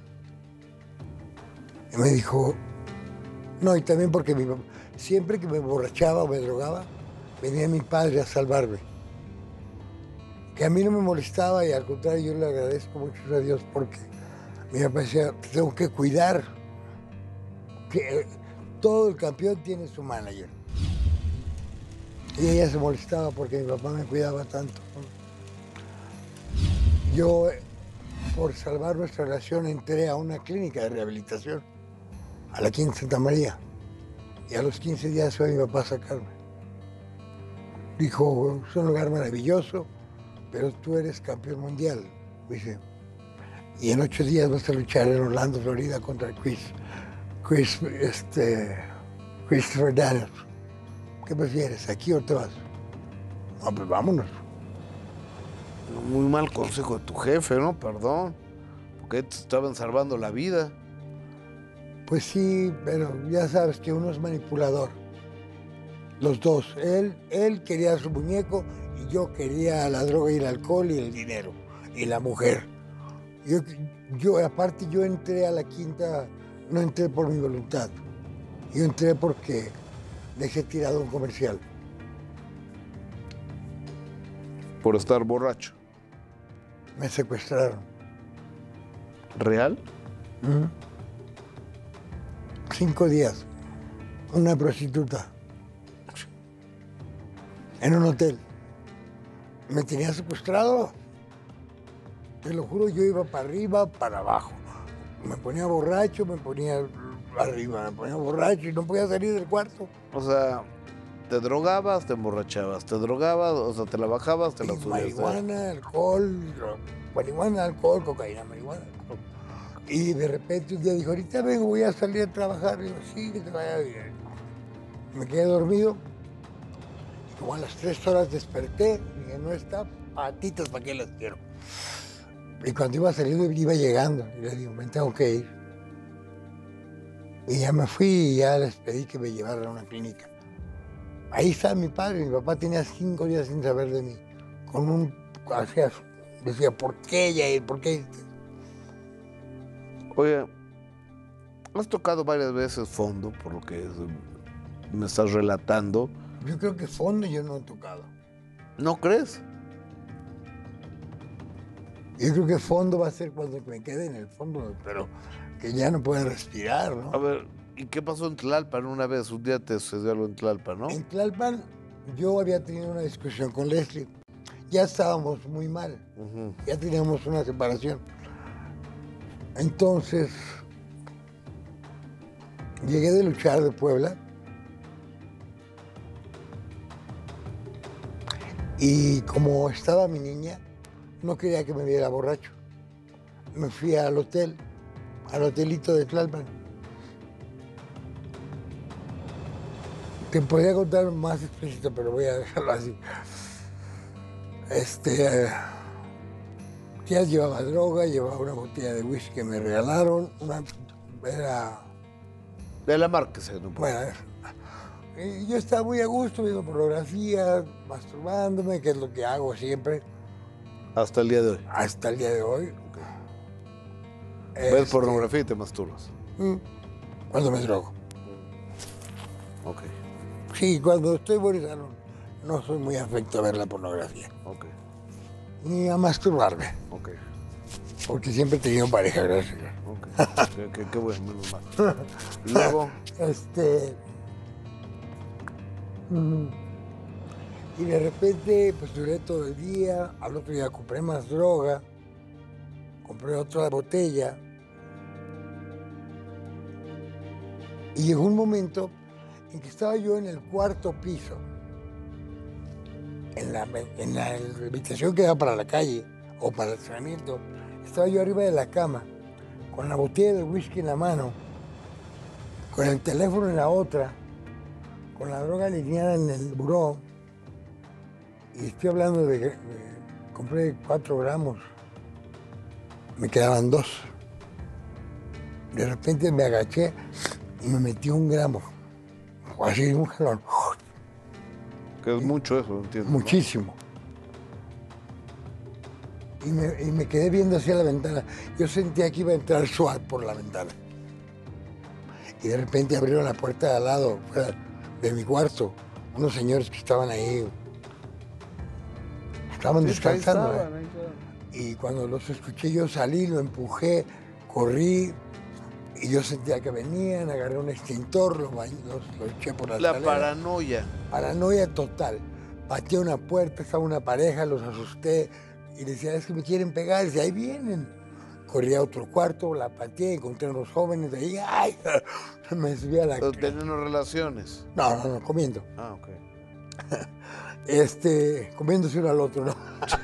Y me dijo, no, y también porque siempre que me emborrachaba o me drogaba, venía mi padre a salvarme. Que a mí no me molestaba y al contrario yo le agradezco mucho a Dios porque mi papá decía, te tengo que cuidar. Que todo el campeón tiene su manager. Y ella se molestaba porque mi papá me cuidaba tanto. Yo, por salvar nuestra relación, entré a una clínica de rehabilitación, a la Quinta Santa María. Y a los 15 días fue mi papá a sacarme. Dijo, es un lugar maravilloso, pero tú eres campeón mundial. Dice, y en 8 días vas a luchar en Orlando, Florida, contra Christopher Daniels, ¿qué prefieres, aquí o te vas? No, pues vámonos. Muy mal consejo de tu jefe, ¿no? Perdón. Porque te estaban salvando la vida. Pues sí, pero ya sabes que uno es manipulador. Los dos. Él quería su muñeco y yo quería la droga y el alcohol y el dinero y la mujer. Aparte, yo entré a la quinta, no entré por mi voluntad. Yo entré porque dejé tirado un comercial. Por estar borracho. Me secuestraron. ¿Real? 5 días. Una prostituta. En un hotel. Me tenía secuestrado. Te lo juro, yo iba para arriba, para abajo. Me ponía borracho, me ponía arriba, me ponía borracho y no podía salir del cuarto. O sea, te drogabas, te emborrachabas, te drogabas, o sea, te la bajabas, te la subías. Marihuana, alcohol, marihuana, alcohol, cocaína, marihuana, alcohol. Y de repente un día dijo, ahorita vengo, voy a salir a trabajar. Y digo, sí, que te vaya bien. Me quedé dormido. Y como a las 3 horas desperté, dije, no está, patitas, ¿para qué las quiero? Y cuando iba saliendo, iba llegando. Y le digo, me tengo que ir. Y ya me fui y ya les pedí que me llevaran a una clínica. Ahí está mi padre. Mi papá tenía 5 días sin saber de mí. Con un... Decía, ¿por qué, Yair? ¿Por qué? Oye, has tocado varias veces fondo, por lo que me estás relatando. Yo creo que fondo yo no he tocado. ¿No crees? Yo creo que fondo va a ser cuando me quede en el fondo, pero que ya no pueda respirar, ¿no? A ver, ¿y qué pasó en Tlalpan una vez? Un día te sucedió algo en Tlalpan, ¿no? En Tlalpan yo había tenido una discusión con Leslie. Ya estábamos muy mal. Ya teníamos una separación. Entonces, llegué de luchar de Puebla y como estaba mi niña, no quería que me viera borracho. Me fui al hotel, al hotelito de Tlalpan. Te podría contar más explícito, pero voy a dejarlo así. Ya llevaba droga, llevaba una botella de whisky que me regalaron, era... De la marca, no puedo. Bueno, y yo estaba muy a gusto viendo pornografía, masturbándome, que es lo que hago siempre. Hasta el día de hoy. Hasta el día de hoy. ¿Ves pornografía y te masturbas? Cuando me drogo. Ok. Sí, cuando estoy bonita no soy muy afecto a ver la pornografía. Ok. Ni a masturbarme. Ok. Porque siempre he tenido pareja, gracias. Ok. Qué bueno, menos mal. Y luego... Y de repente, pues duré todo el día. Al otro día compré más droga. Compré otra botella. Y llegó un momento en que estaba yo en el 4º piso. En la habitación que da para la calle o para el estacionamiento. Estaba yo arriba de la cama, con la botella de whisky en la mano, con el teléfono en la otra, con la droga alineada en el buró. Y estoy hablando de compré 4 gramos. Me quedaban 2. De repente me agaché y me metí 1 gramo. O así, un jalón. Que es mucho eso, entiendo. Muchísimo. ¿No? Y me quedé viendo hacia la ventana. Yo sentía que iba a entrar SWAT por la ventana. Y de repente abrieron la puerta de al lado, fuera de mi cuarto. Unos señores que estaban ahí. Estaban descansando. Ahí estaban. Y cuando los escuché yo salí, lo empujé, corrí. Y yo sentía que venían, agarré un extintor, los eché por la escalera. La paranoia. Paranoia total. Pateé una puerta, estaba una pareja, los asusté. Y decía, es que me quieren pegar. Y decía, ahí vienen. Corrí a otro cuarto, la pateé, encontré a unos jóvenes de ahí. ¡Ay! Me subí a la... ¿Teniendo relaciones? No, comiendo. Ah, ok. Comiéndose uno al otro, ¿no?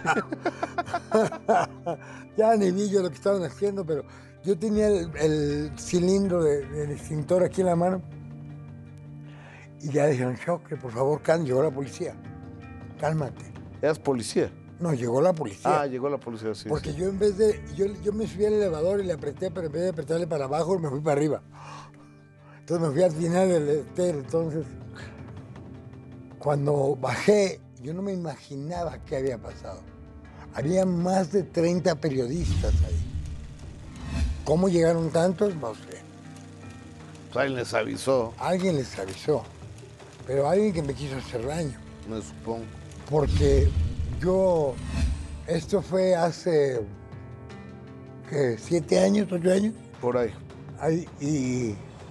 Ya ni vi yo lo que estaban haciendo, pero yo tenía el cilindro del extintor aquí en la mano Y ya dijeron, Choque, por favor, llegó la policía. Cálmate. ¿Eras policía? No, llegó la policía. Ah, llegó la policía, sí. Porque sí. yo en vez de, yo me subí al elevador y le apreté, pero en vez de apretarle para abajo, me fui para arriba. Entonces me fui al final del hotel. Entonces, cuando bajé, yo no me imaginaba qué había pasado. Había más de 30 periodistas ahí. ¿Cómo llegaron tantos? No sé. Pues alguien les avisó, Alguien les avisó, pero alguien que me quiso hacer daño. me supongo. Porque esto fue hace, ¿qué? 7 años, 8 años. Por ahí. Y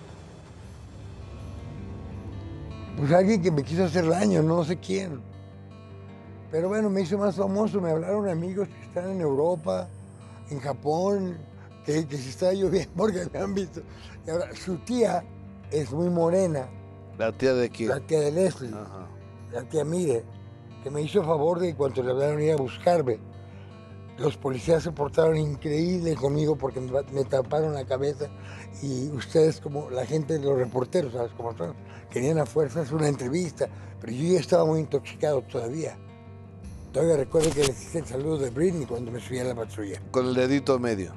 pues alguien que me quiso hacer daño, no sé quién. Pero bueno, me hizo más famoso, me hablaron amigos que están en Europa, en Japón, que se está lloviendo porque me han visto. Y ahora, su tía es muy morena, ¿La tía de quién? la tía de Leslie, Ajá. la tía Mire, que me hizo favor de que cuando le hablaron ir a buscarme. Los policías se portaron increíble conmigo porque me taparon la cabeza y ustedes, como la gente, los reporteros, ¿sabes cómo son? Querían a fuerzas una entrevista, pero yo ya estaba muy intoxicado todavía. Todavía recuerdo que les hice el saludo de Britney cuando me subí a la patrulla. Con el dedito medio.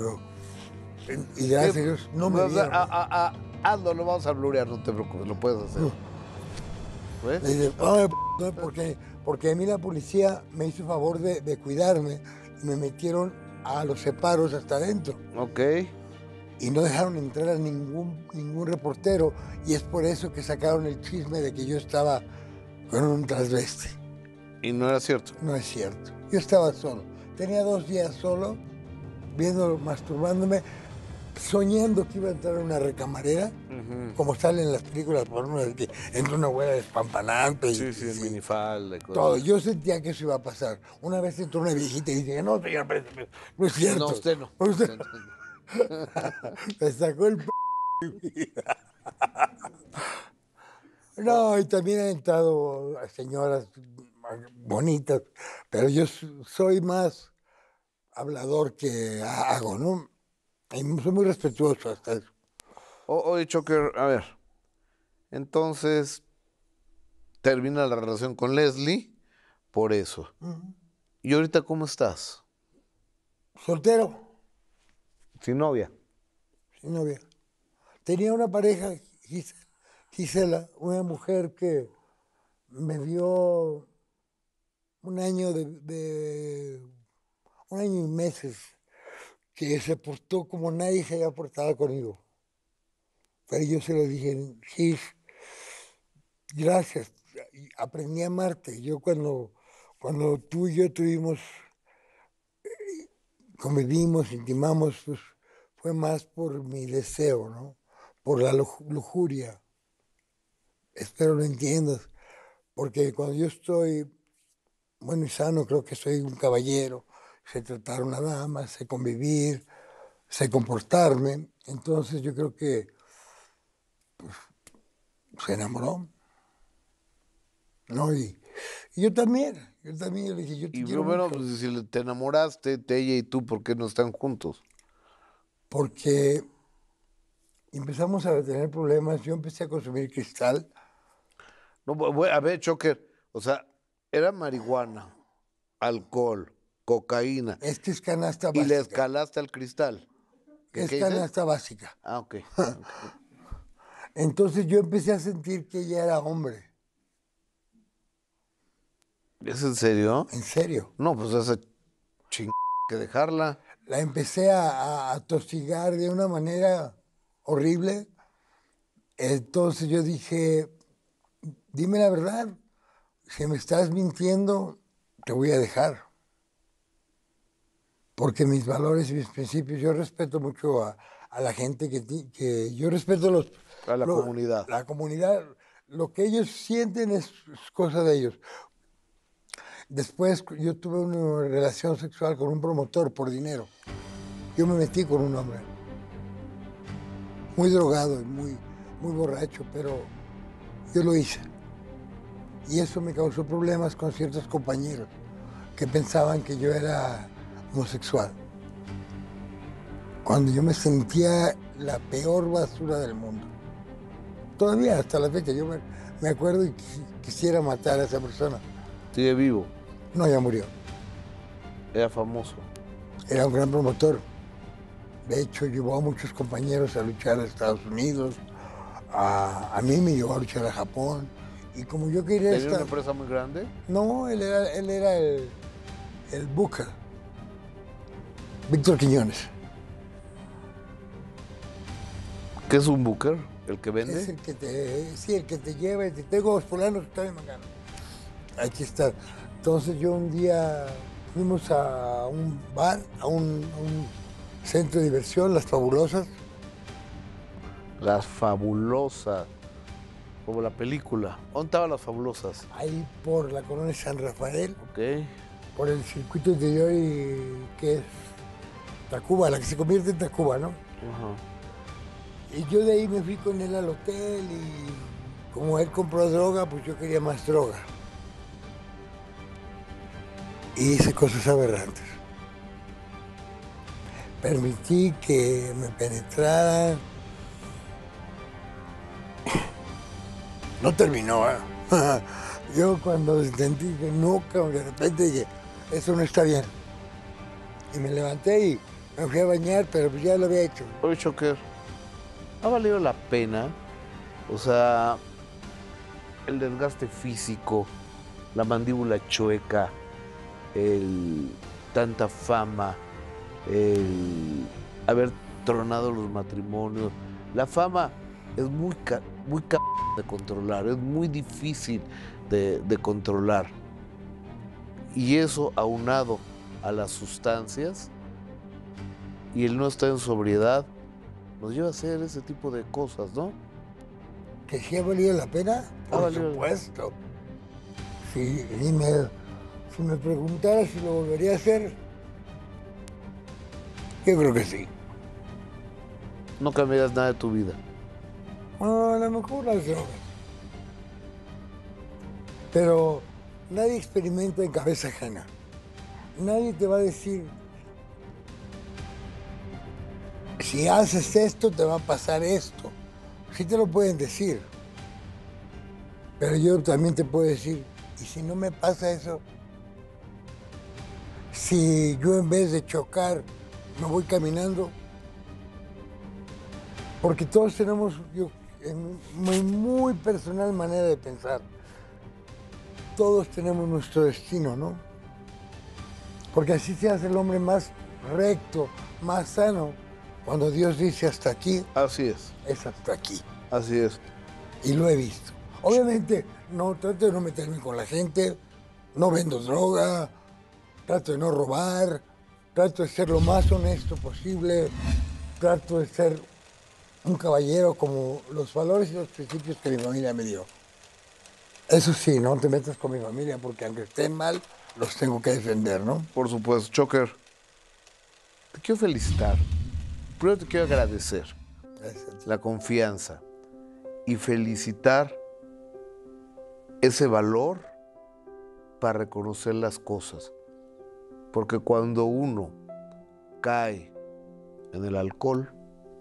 Y gracias a Dios no me vieron. Hazlo, lo vamos a blurear, no te preocupes, lo puedes hacer. ¿Ves? Le dije, "Ay, no, porque a mí la policía me hizo favor de cuidarme y me metieron a los separos hasta adentro. Ok. Y no dejaron entrar a ningún reportero y es por eso que sacaron el chisme de que yo estaba con un transvesti. Y no era cierto. No es cierto. Yo estaba solo. Tenía 2 días solo, viendo, masturbándome, soñando que iba a entrar a una recamarera, como sale en las películas porno, de que entra una abuela despampanante. Sí, sí, el minifalda y cosas. Todo. Yo sentía que eso iba a pasar. Una vez entró una viejita y dije, no, señor, no es cierto. No, usted no. Usted me sacó el No, y también han entrado señoras bonitas, pero yo soy más hablador que hago, ¿no? Y soy muy respetuoso hasta eso. Oye, Choker, a ver. Entonces, termina la relación con Leslie por eso. ¿Y ahorita cómo estás? Soltero, Sin novia. sin novia. Tenía una pareja, Gisela, una mujer que me dio un año un año y meses, que se portó como nadie se había portado conmigo. Pero yo se lo dije, Gis, gracias, aprendí a amarte. Yo cuando tú y yo convivimos, intimamos, pues fue más por mi deseo, ¿no? Por la lujuria. Espero lo entiendas, porque cuando yo estoy bueno y sano, creo que soy un caballero, sé tratar a una dama, sé convivir, sé comportarme. Entonces yo creo que se enamoró, ¿no? Y yo también le dije, yo te Y quiero bueno, mucho. pues si te enamoraste, ella y tú, ¿por qué no están juntos? Porque empezamos a tener problemas, yo empecé a consumir cristal. No, a ver, Choker, o sea, era marihuana, alcohol, cocaína, Es que es canasta y le básica. escalaste al cristal. Es ¿Qué dices? canasta básica. Ah, ok. Entonces yo empecé a sentir que ella era hombre, ¿Es en serio? en serio. No, pues esa que dejarla. La empecé a tosigar de una manera horrible. Entonces yo dije, dime la verdad, si me estás mintiendo, te voy a dejar. Porque mis valores y mis principios, yo respeto mucho a la gente que yo respeto A la comunidad. La comunidad, lo que ellos sienten es cosa de ellos. Después yo tuve una relación sexual con un promotor por dinero. Yo me metí con un hombre, muy drogado y muy borracho, pero yo lo hice. Y eso me causó problemas con ciertos compañeros que pensaban que yo era homosexual. Cuando yo me sentía la peor basura del mundo. todavía hasta la fecha, yo me acuerdo y quisiera matar a esa persona. ¿Sigue vivo? No, ya murió. Era famoso. Era un gran promotor. De hecho, llevó a muchos compañeros a luchar a Estados Unidos. A mí me llevó a luchar a Japón. Y como yo quería ¿Tenía una empresa muy grande? No, él era el Booker. Víctor Quiñones. ¿Qué es un booker? ¿El que vende? Es el que te lleva y te tengo fulanos, está de Mangano. Aquí está. Entonces yo un día fuimos a un bar, a un centro de diversión, Las Fabulosas. Las Fabulosas, como la película. ¿Dónde estaban Las Fabulosas? Ahí por la colonia San Rafael, Ok. por el circuito interior que es Tacuba, la que se convierte en Tacuba, ¿no? Ajá. Y yo de ahí me fui con él al hotel y como él compró droga, pues yo quería más droga. Y hice cosas aberrantes. Permití que me penetraran. No terminó, ¿eh? Yo cuando sentí que no, de repente dije, eso no está bien. Y me levanté y me fui a bañar, pero pues ya lo había hecho. Oye, Choker, ¿ha valido la pena? O sea, el desgaste físico, la mandíbula chueca, tanta fama, el haber tronado los matrimonios. La fama es muy de controlar, es muy difícil de controlar. Y eso aunado a las sustancias y el no estar en sobriedad nos lleva a hacer ese tipo de cosas, ¿no? ¿Que sí ha valido la pena? Por supuesto. Sí, si me preguntara si lo volvería a hacer, yo creo que sí. No cambiarías nada de tu vida. Bueno, a lo mejor las drogas. Pero nadie experimenta en cabeza ajena. Nadie te va a decir, si haces esto te va a pasar esto. Sí te lo pueden decir. Pero yo también te puedo decir, ¿y si no me pasa eso? Si yo en vez de chocar me voy caminando. Porque todos tenemos muy personal manera de pensar. Todos tenemos nuestro destino, ¿no? Porque así se hace el hombre más recto, más sano. Cuando Dios dice hasta aquí, Así es. es hasta aquí. Así es. Y lo he visto. Obviamente, no trato de no meterme con la gente, no vendo droga, trato de no robar, trato de ser lo más honesto posible, trato de ser un caballero como los valores y los principios que mi familia me dio. Eso sí, no te metas con mi familia porque aunque estén mal, los tengo que defender, ¿no? Por supuesto, Choker. Te quiero felicitar. Primero te quiero agradecer Gracias. la confianza y felicitar ese valor para reconocer las cosas. Porque cuando uno cae en el alcohol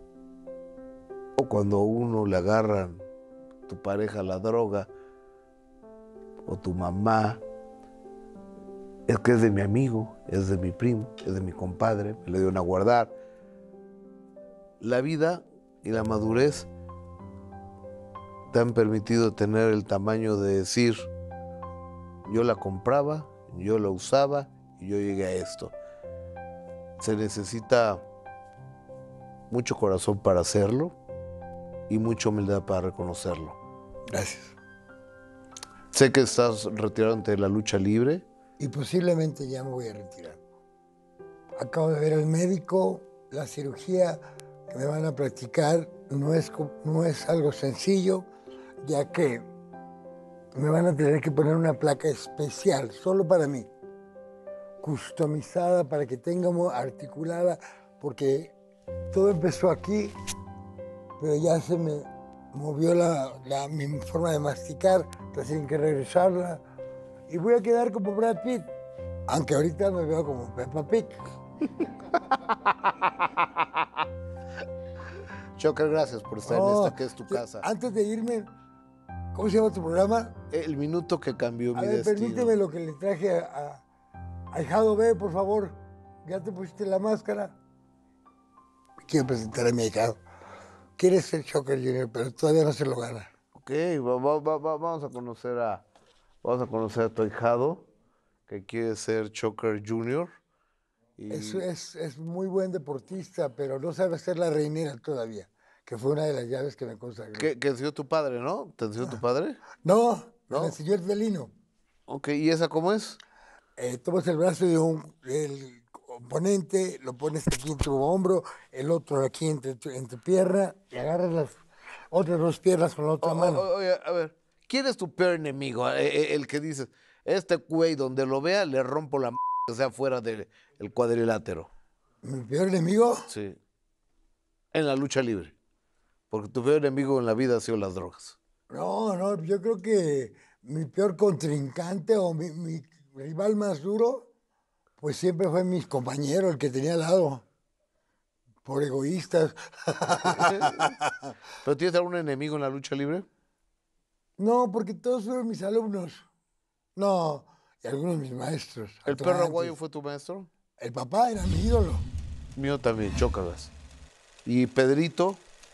o cuando a uno le agarran tu pareja la droga o tu mamá, es que es de mi amigo, es de mi primo, es de mi compadre, me le dieron a guardar. La vida y la madurez te han permitido tener el tamaño de decir, yo la compraba, yo la usaba y yo llegué a esto. Se necesita mucho corazón para hacerlo y mucha humildad para reconocerlo. Gracias. Sé que estás retirado ante la lucha libre. Y posiblemente ya me voy a retirar. Acabo de ver al médico, la cirugía que me van a practicar no es algo sencillo, ya que me van a tener que poner una placa especial, solo para mí, customizada para que tenga articulada, porque todo empezó aquí, pero ya se me movió mi forma de masticar, entonces tienen que regresarla. Y voy a quedar como Brad Pitt, aunque ahorita me veo como Peppa Pig. Choker, gracias por estar en esta que es tu casa. Antes de irme, ¿cómo se llama tu programa? El minuto que cambió mi A ver, destino. permíteme lo que le traje a Ahijado B, por favor. Ya te pusiste la máscara. Quiero presentar a mi ahijado. Quiere ser Choker Jr., pero todavía no se lo gana. Ok, vamos a conocer a tu ahijado, que quiere ser Choker Jr. Y Es muy buen deportista, pero no sabe hacer la reinera todavía, que fue una de las llaves que me consagró. que enseñó tu padre, ¿no? ¿Te enseñó tu padre? No, ¿No? me enseñó el felino. Ok, ¿y esa cómo es? Tomas el brazo del oponente, lo pones aquí en tu hombro, el otro aquí en tu pierna, y agarras las otras dos piernas con la otra mano. Oye, a ver, ¿quién es tu peor enemigo? El que dices, este güey donde lo vea le rompo la que sea fuera del cuadrilátero. ¿Mi peor enemigo? Sí. En la lucha libre. Porque tu peor enemigo en la vida ha sido las drogas. No, yo creo que mi peor contrincante o mi rival más duro, pues siempre fue mi compañero, el que tenía al lado. Por egoístas. ¿Pero tienes algún enemigo en la lucha libre? No, porque todos fueron mis alumnos. No, y algunos mis maestros. ¿El perro Atlantes. aguayo fue tu maestro? El papá era mi ídolo. Mío también, chócalas. Y Pedrito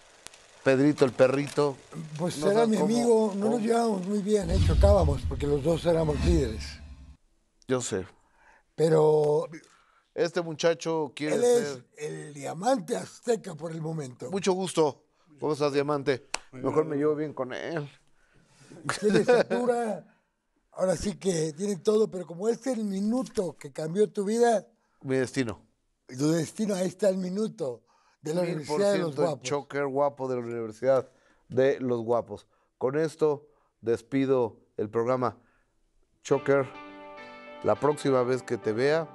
el perrito. Pues No era sé mi cómo- amigo, no cómo- nos llevábamos muy bien, chocábamos, porque los dos éramos líderes. Yo sé. Pero Este muchacho quiere él es ser... el diamante azteca por el momento. Mucho gusto. ¿Cómo estás, Diamante? Mejor me llevo bien con él. Tiene estatura, ahora sí que tiene todo, pero como este es el minuto que cambió tu vida, Mi destino. tu destino, ahí está el minuto de la Universidad de los 1000% Guapos. Choker guapo de la Universidad de los Guapos. Con esto despido el programa. Choker, la próxima vez que te vea,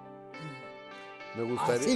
me sí.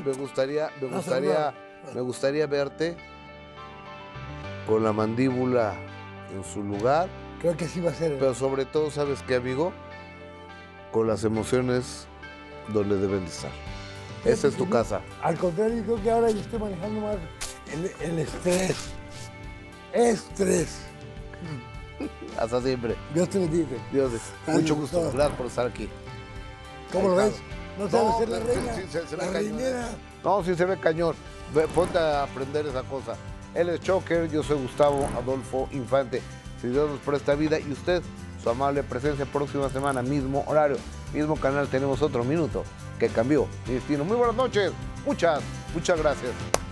gustaría verte con la mandíbula en su lugar, Creo que sí va a ser. pero sobre todo, ¿sabes qué, amigo? Con las emociones donde deben de estar. Esa es tu casa. Al contrario, creo que ahora yo estoy manejando más el estrés. Estrés. Hasta siempre. Dios te bendiga. Dios, Ay, mucho me gusto. gustó. Gracias por estar aquí. ¿Cómo lo Ahí ves? está. No sabes No, hacer la sí, reina. sí, se ve La cañón, reinera. No, sí se ve cañón. Ponte a aprender esa cosa. Él es Choker, yo soy Gustavo Adolfo Infante. Si Dios nos presta vida y usted, su amable presencia próxima semana, mismo horario, mismo canal, tenemos otro minuto que cambió mi destino. Muy buenas noches. Muchas gracias.